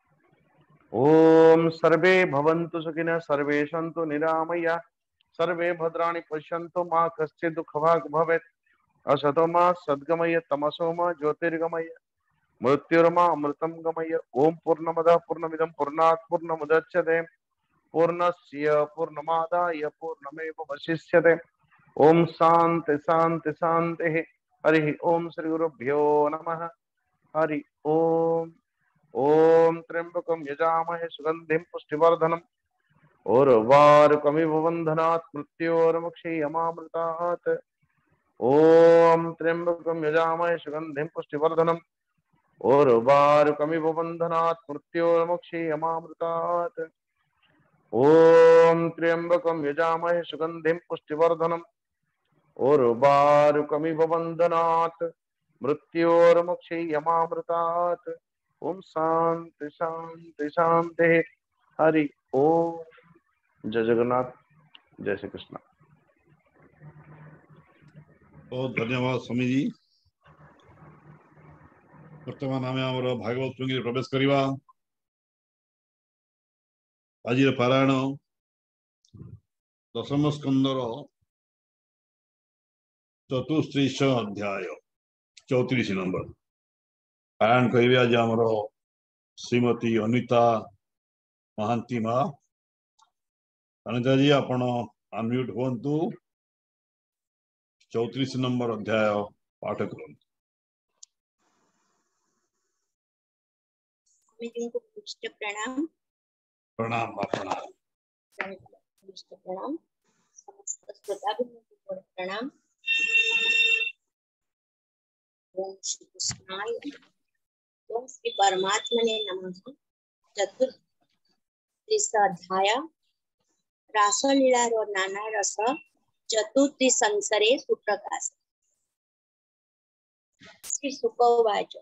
ओम सर्वे भवन्तु सुखिनः, सर्वे सन्तु निरामया, सर्वे भद्राणि पश्यन्तु मा कश्चित् दुःखभाग् भवेत्, असतो मा सद्गमय तमसो मा ज्योतिर्गमय मृत्युर्मा अमृतं गमय। ओम पूर्णमदः पूर्णमिदं पूर्णात् पूर्णमुदच्यते पूर्णस्य पूर्णमादाय पूर्णमेवावशिष्यते। ओम शांति शांति शांति। हरि ओम श्री गुरुभ्यो नमः। हरि ओम। ओम त्र्यंबकं यजामहे सुगंधिं पुष्टिवर्धनम् उर्वारुकमिव बन्धनात् मृत्योर्मुक्षीयमामृतात्। ओम त्र्यंबकं यजामहे सुगंधिं पुष्टिवर्धनम् उर्वारुकमिव बन्धनात् मृत्योर्मुक्षीयमामृतात्। ओम त्र्यंबकं यजामहे सुगंधिं पुष्टिवर्धनम् उर्वारुकमिव बन्धनात् मृत्योर्मुक्षे यमामृतात्। ओम शांति शांति शांति। हरि ओम। जय जगन्नाथ। जय श्री कृष्ण। बहुत धन्यवाद स्वामी जी। वर्तमान आम आमर भागवत पुंगी प्रवेश करवा। आज पारायण दशम स्कंदर चतुस्त्रिश अध्याय 34 नंबर पारायण करेंगे। आज आमर श्रीमती अनिता महांती माँ। अनिता जी आपण अनम्यूट हुंतु। 34 नंबर अध्याय पाठ करूँ। प्रणाम प्रणाम प्रणाम प्रणाम। समस्त श्रोताभिमानी को प्रणाम। ओम श्री कृष्णाय नमः। ओम श्री परमात्मने नमः। चतुर्दश अध्याय रासलीला और नाना रस चतुर्थी संसरे सुप्रकाश। श्री सुकवाच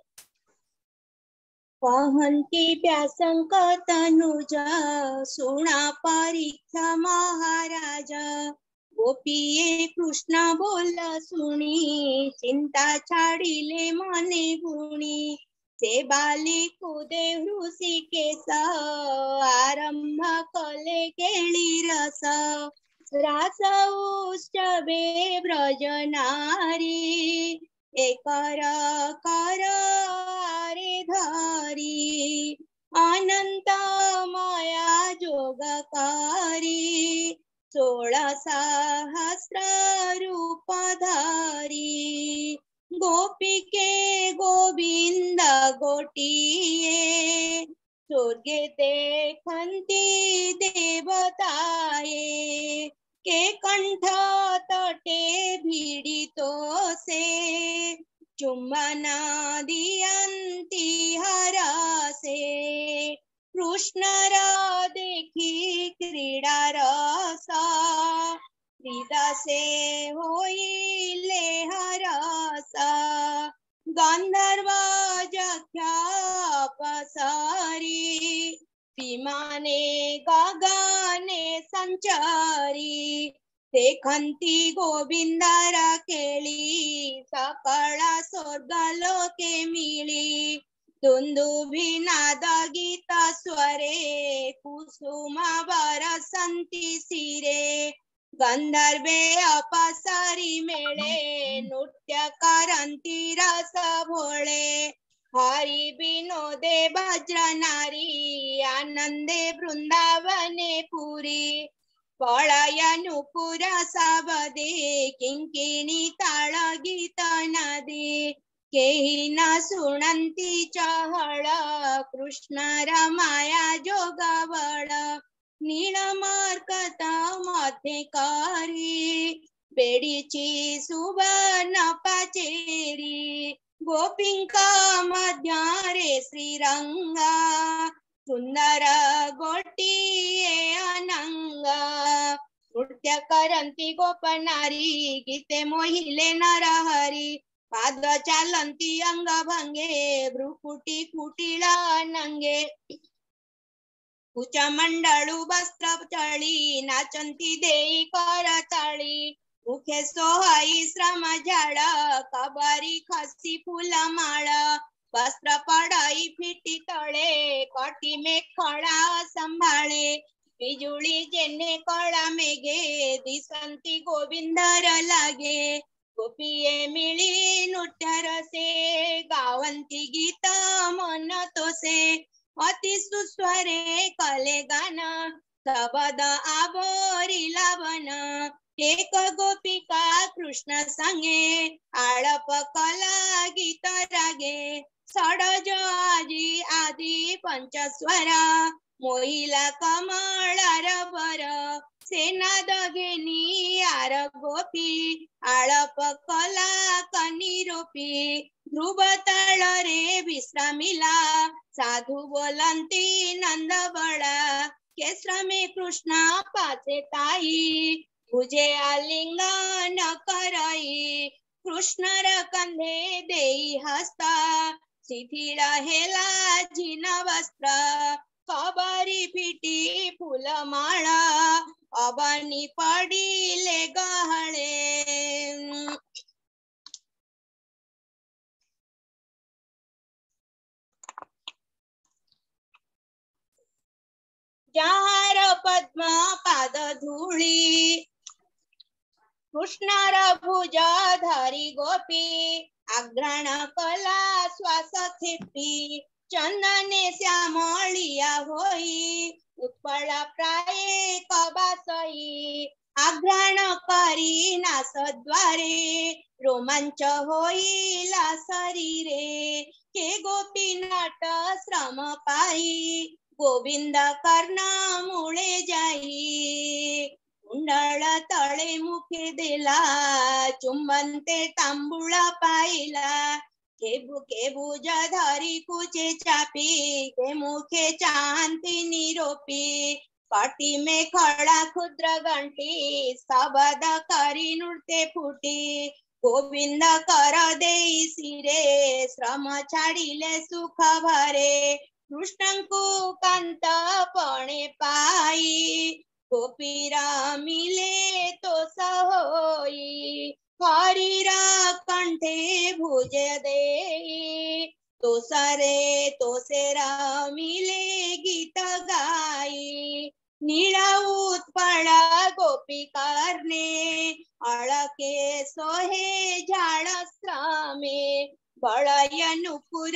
कहन्ति व्यासंक तनुजा सुना परीक्षा महाराज। गोपीए कृष्ण बोल सुनी चिंता छाड़िले मने गुणी। से बाली कुदे ऋषिकेश आरंभ कले केली रस। रास उत्सवे ब्रज नारी एकर कर रे धारी। अनंत माया जोगकारी 16 सहस्र रूपधारी। गोपिके गोविंद गोटिए स्वर्गे देखन्ति देवताए। के कंठ तटे भीड़ितो से चुम्बन दियन्ति हरसे। कृष्णर देखी क्रीड़ा रस हृदसे होइले हरस। गंधर्व जख्या पसारी विमाने गगने संचारी। देखन्ति गोविंदर केली सकळ स्वर्गलोके मिली। दुन्दुभिनाद गीत स्वरे कुसुम बरसन्ति शिरे। गंधर्वे अपसरी मेळे नृत्य करन्ति रस भोळे। हरि विनोदे वज्र नारी आनंदे वृंदावने पुरी। पळयनुपुर सबदे किंकिणी ताळ गीत नदी। केहि न शुणन्ति चहळ कृष्ण रमाया जोगबळ। नीलमर्कत मध्यकारी बेडीची सुवर्ण पाचेरी। गोपिंका मध्यारे श्रीरंगा सुंदर गोटिये अनंगा। नृत्य करन्ति गोपनारी गीते मोहिले नरहरी। पाद चालन्ति अंग भंगे भ्रुकुटी कुटिला नंगे। कुच मंडळू वस्त्र चळी नाचन्ति देई कर चाळी। मुखे सोहाई श्रम झाड़ कबरी खसी फूल माळ। वस्त्र पड़ाई फिटी तले कटी में खड़ा संभाळे। बिजुली जेने कला मेघे दिसंती गोविंदर लागे। गोपिये मिली नृत्य रसे गावंती गीत मन तोसे। अति सुस्वरे कले गान सबद आभोरी लावन। एक गोपिका कृष्ण संगे आळप कला गीत रागे। षडज आजी आदि पंचस्वरा मोहिला कमळार वर। सेनाद घेनी आर गोपी आळप कला कनिरोपी। ध्रुव ताळ रे विश्रामिला साधु बोलंती नंद बळा। केश्रमे कृष्ण पाचे ताई तुझे आलिंगन कर कृष्णर कंधे देई हस्ता शिथिल हेला जिन वस्त्र कबरी फिटी फूलमाला अबनी पड़िले गहळे जहार पद्म पाद धूली कृष्णर भुज धरी गोपी आघ्राण कला श्वास खेपी चंदने श्यामलिया होई उत्पल प्राये कबासई आघ्राण करी नास द्वारे रोमांच होईला शरीरे के गोपी नाट श्रम पाई गोविंद कर्ण मुळे जाई कुंडळ तळे मुखे दिला चुंबनते तांबूळ पाहिला के भुज धरी कुचे चापी के मुखे चांती निरोपी पाटी में खड़ा क्षुद्र घंटी सबद करी नृत्य फुटी गोविंद कर देई सिरे श्रम छाड़िले सुख भरे कृष्ण को कांत पणे पाई गोपीर मिले तो सहोई हरिर कंठे भुज दे तो सरे तो सेरा मिले गीत गाई नीला उत्पल गोपी करने अळके सोहे झाड़ श्रामे बळय नुपुर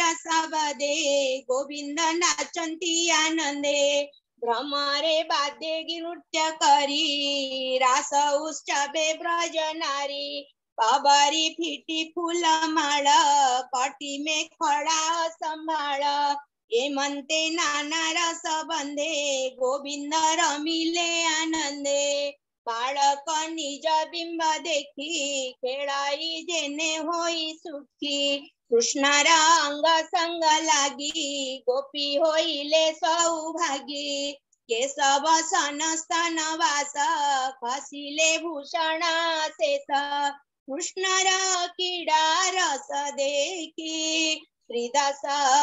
सबदे गोविंद नाचंती आनंदे भ्रमरे बाद्ये नृत्य करी रास उत्सवे ब्रज नारी कबरी फिटी फूल माळ पाटी में खड़ा संभाळ ये मनते नाना रस बंधे गोविंद रमिले आनंदे बाळक निज बिंब देखी खेळाई जेने होई सुखी कृष्णार अंग संग लागी गोपी होईले सौभागी केशव सन स्तन वास खसिले भूषण शेष कृष्णार कीडा रस देखी श्रीदास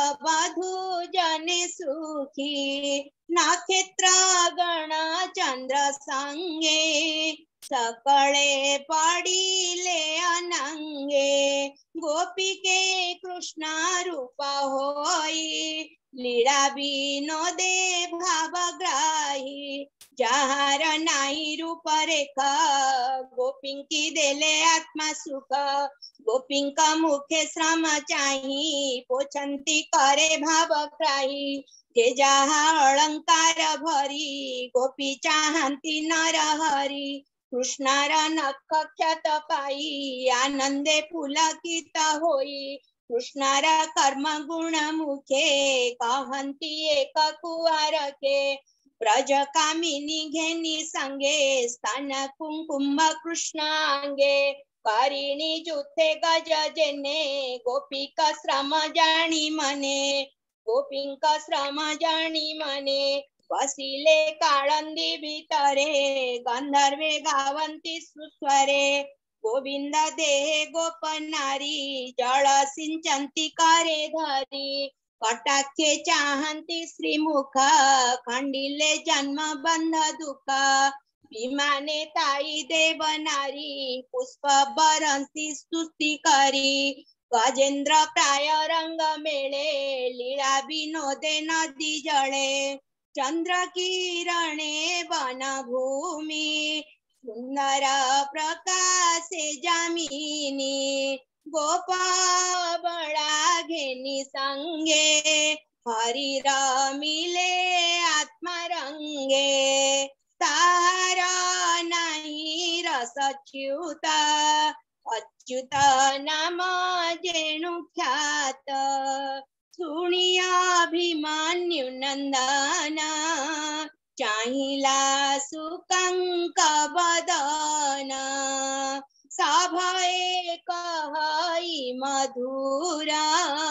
बधू जने सुखी नक्षत्र गण चंद्र संगे सकळे पडिले अनंगे गोपी के कृष्ण रूप होई लीला विनोदे भावग्राही जहार नाही रूप रेखा गोपिंकी देले आत्मा सुख गोपिंका मुखे श्रम चाही पोछंती करे भावग्राही के जहा अलंकार भरी गोपी चाहंती नर हरी कृष्णार नख क्षत पाई आनंदे पुलकित होई कृष्णार कर्म गुण मुखे कहंती एक कुवार के ब्रज कामिनी घेनी संगे स्थान कुंकुम कृष्णांगे करिणी जुथे गज जेने गोपिका श्रम जाणी मने गोपिंका श्रम जाणी मने बसिले काळंदी भितरे गंधर्वे गावंती सुस्वरे गोविंद देहे गोपनारी जल सिंचंती करे धरी कटाक्षे चाहंती श्रीमुख खंडिले जन्म बंध दुख विमाने ताई देव नारी पुष्प बरंती स्तुति करी गजेंद्र प्राय रंग मेळे लीला विनोदे नदी जळे चंद्र किरणे वन भूमि सुंदर प्रकाशे जामिनी गोपा बळा घेनी संगे हरी रमिले आत्मा रंगे तारा नाही रस च्युत अच्युत नाम जेणु ख्यात सुनिया अभिमन्यु नंदन चाहिला सुकंक बदन सभये कहई मधुरा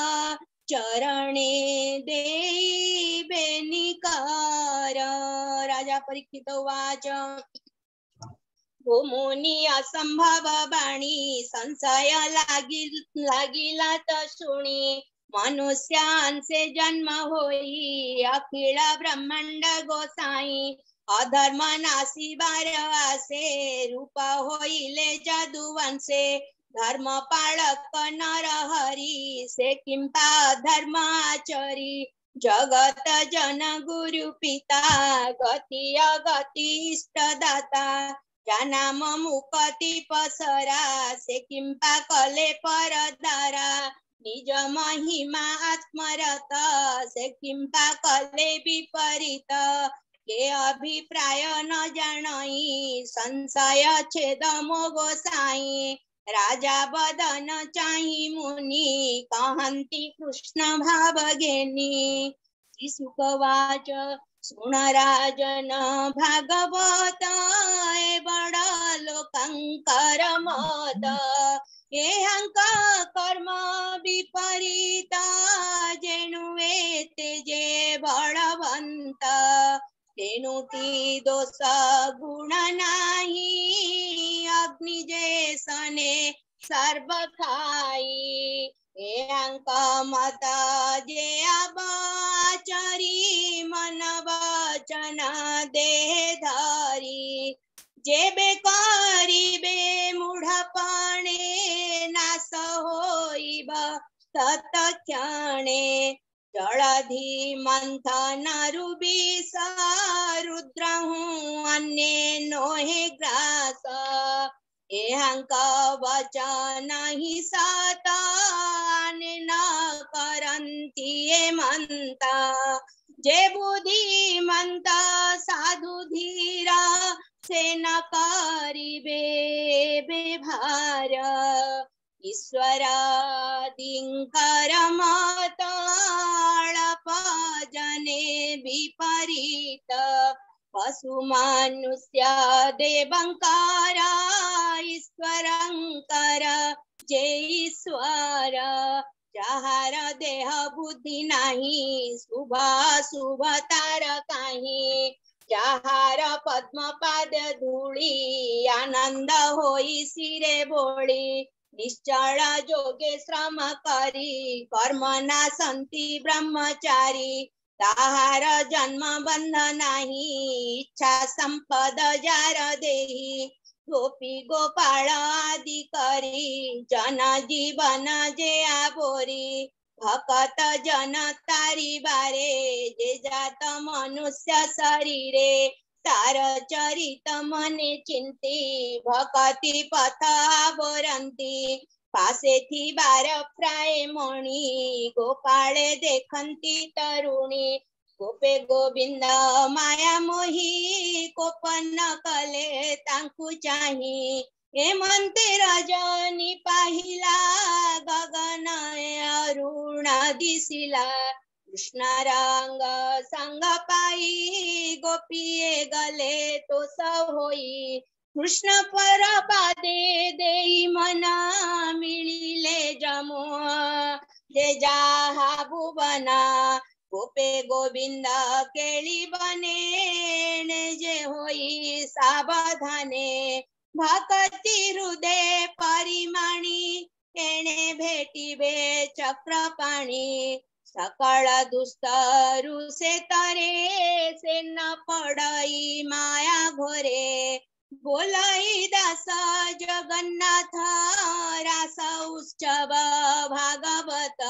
चरणे देई बेनिकार। राजा परीक्षित उवाच हो मुनी असंभव बाणी संशय लागिला त शुणी मनुष्यांचे जन्म होई अखिल ब्रह्मांड गोसाई अधर्म नासी बारवासे रूप होईले जादुवंशे धर्म पाळक नर हरी से किंपा धर्म आचरी जगत जन गुरु पिता गती अगती इष्ट दाता नाम मुक्ती पसरा से किंपा कले परदारा निज महिमा आत्मरत से किंपा कले विपरीत के अभिप्राय न जानई संशय छेद मो गोसाई राजा बदन चाही मुनि कहंती कृष्ण भाव घेनी सुखवाच सुन राजन भागवत बड़ लोकंकर मत एहंक कर्म विपरीत जेणुवे तेजे बळवंत तेनुटी दोष गुण नाही अग्नि जैसने सर्व खाई एहंक मत जे अबाचरी मन वचन देह धारी जेबे करिबे मूढपणे नाश होईब तत्क्षणे जलधि मंथन रुबिष रुद्रहु अन्ये नोहे ग्रास एहंक वचन ही सत न करंती ये मंता जे बुद्धिमंत साधु धीरा से न करिबे व्यवहार ईश्वर दिंकर मत अळप जने विपरीत पशु मनुष्य देवंकार ईश्वरंकर जय ईश्वर जहार देह बुद्धि नाही शुभ शुभ तार काही जहार पद्म पाद धूली आनंद होई सिरे बोली निश्चल जोगे श्रम करी कर्म ना संति ब्रह्मचारी ताहार जन्म बंध नाही इच्छा संपद जार देही गोपी गोपाळ आदि करी जन जीवन जे आबोरी भकत जन तारी बारे जे जात मनुष्य शरीरे तार चरित मने चिंती भकती पथ आबोरंती पासे थी बार प्राय मणि गोपाळे देखंती तरुणी गोपे गोविंद माया मोही कोपन कले तांकु चाही हेमंते रजनी पाहिला गगन अरुण दिसिला कृष्ण रंग संग पाई गोपिये गले तो सब होई कृष्ण पर पादे देई मना मिलिले जमो जे जाहा भुवना गोपे गोविंद केळी बने जे होई सावधाने भक्ति हृदय परिमाणी एणे भेटिबे चक्रपाणी सकळ दुस्तरु से तरे से न पडई माया घोरे बोलाई दास जगन्नाथ रास उत्सव भागवत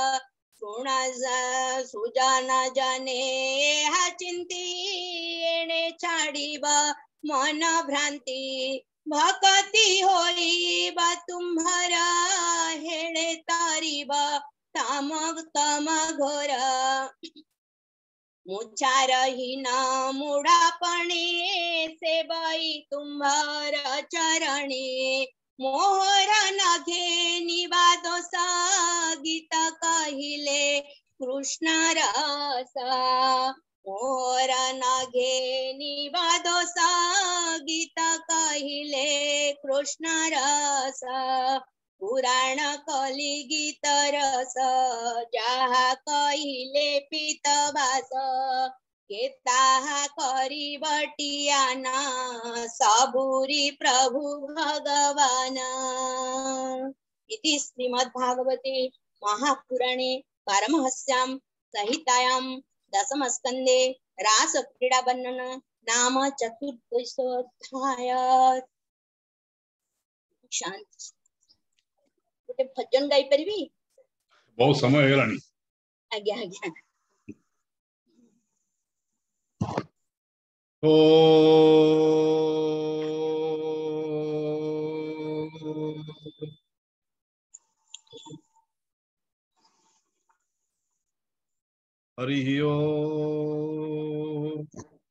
सुजन जने हा चिंती एणे छाड़ीब मन भ्रांति भक्ति होईब तुम्हार हेळे तारीब तम तम घोर मुचारहीन मूढ़ापणे सेवई तुम्हार चरणी मोहर नघे निवादोस गीत कहिले कृष्ण रस मोहर नघे निवादोस गीत कहिले कृष्ण रस पुराण कली गीत रस जहा कहिले पीत भास केताहा करी बटियाना सबुरी प्रभु भगवान। इति श्रीमद्भागवते महापुराणे पारमहंस्यां संहितायां दशमस्कन्धे रासक्रीडा वर्णन नाम चतुर्दशोऽध्याय। शांति। गोटे भजन गाई परिबी? बहुत समय हेलानी। आज्ञा आज्ञा। ओ हरि ओम।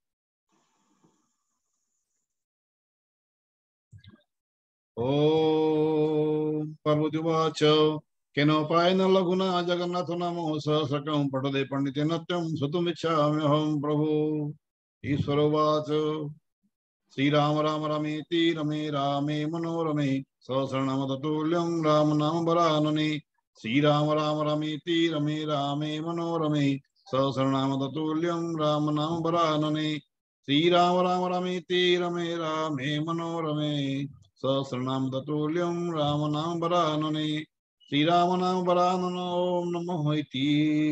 ओम पार्वतीवाच केनोपायेन लघुना जगन्नाथ नामो सहस्रकं पठते पंडिते नत्यं श्रोतुमिच्छाम्यहं प्रभु। ईश्वरोवाच श्रीराम राम रमेति रमे रामे मनोरमे सहस्रनाम तत्तुल्यं राम नाम वरानने। श्रीराम राम रमेति रमे रामे मनोरमे सहस्रनाम तत्तुल्यं राम नाम वरानने। श्रीराम राम रमेति रमे रामे मनोरमे सहस्रनाम तत्तुल्यं राम नाम वरानने। श्रीराम नाम वरानन ओम नमो इति।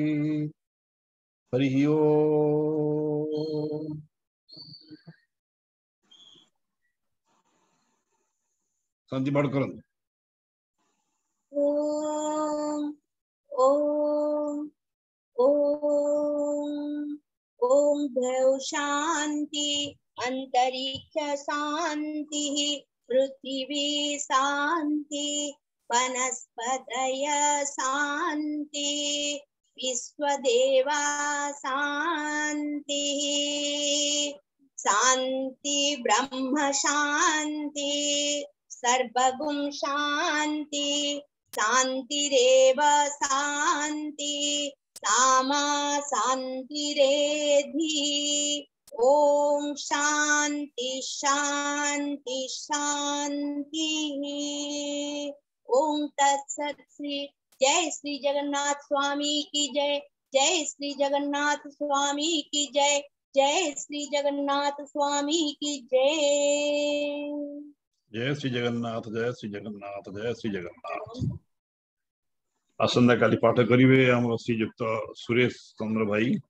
हरि ओम। शांति पाठ करो। ओम ओम ओम ओम देव शांति अंतरिक्ष शांति पृथ्वी शांति वनस्पतय शांति विश्वदेवा शांति शांति ब्रह्म शांति सर्वगुण शांति शांतिरेव शांति सामा शांतिरेधि। ओम शांति शांति शांति। ओम तत्सत। श्री जय श्री जगन्नाथ स्वामी की जय। जय श्री जगन्नाथ स्वामी की जय। जय श्री जगन्नाथ स्वामी की जय। जय श्री जगन्नाथ जय श्री जगन्नाथ जय श्री जगन्नाथ। आसंता काली पाठ करिवे हमर श्रीयुक्त सुरेश चंद्र भाई।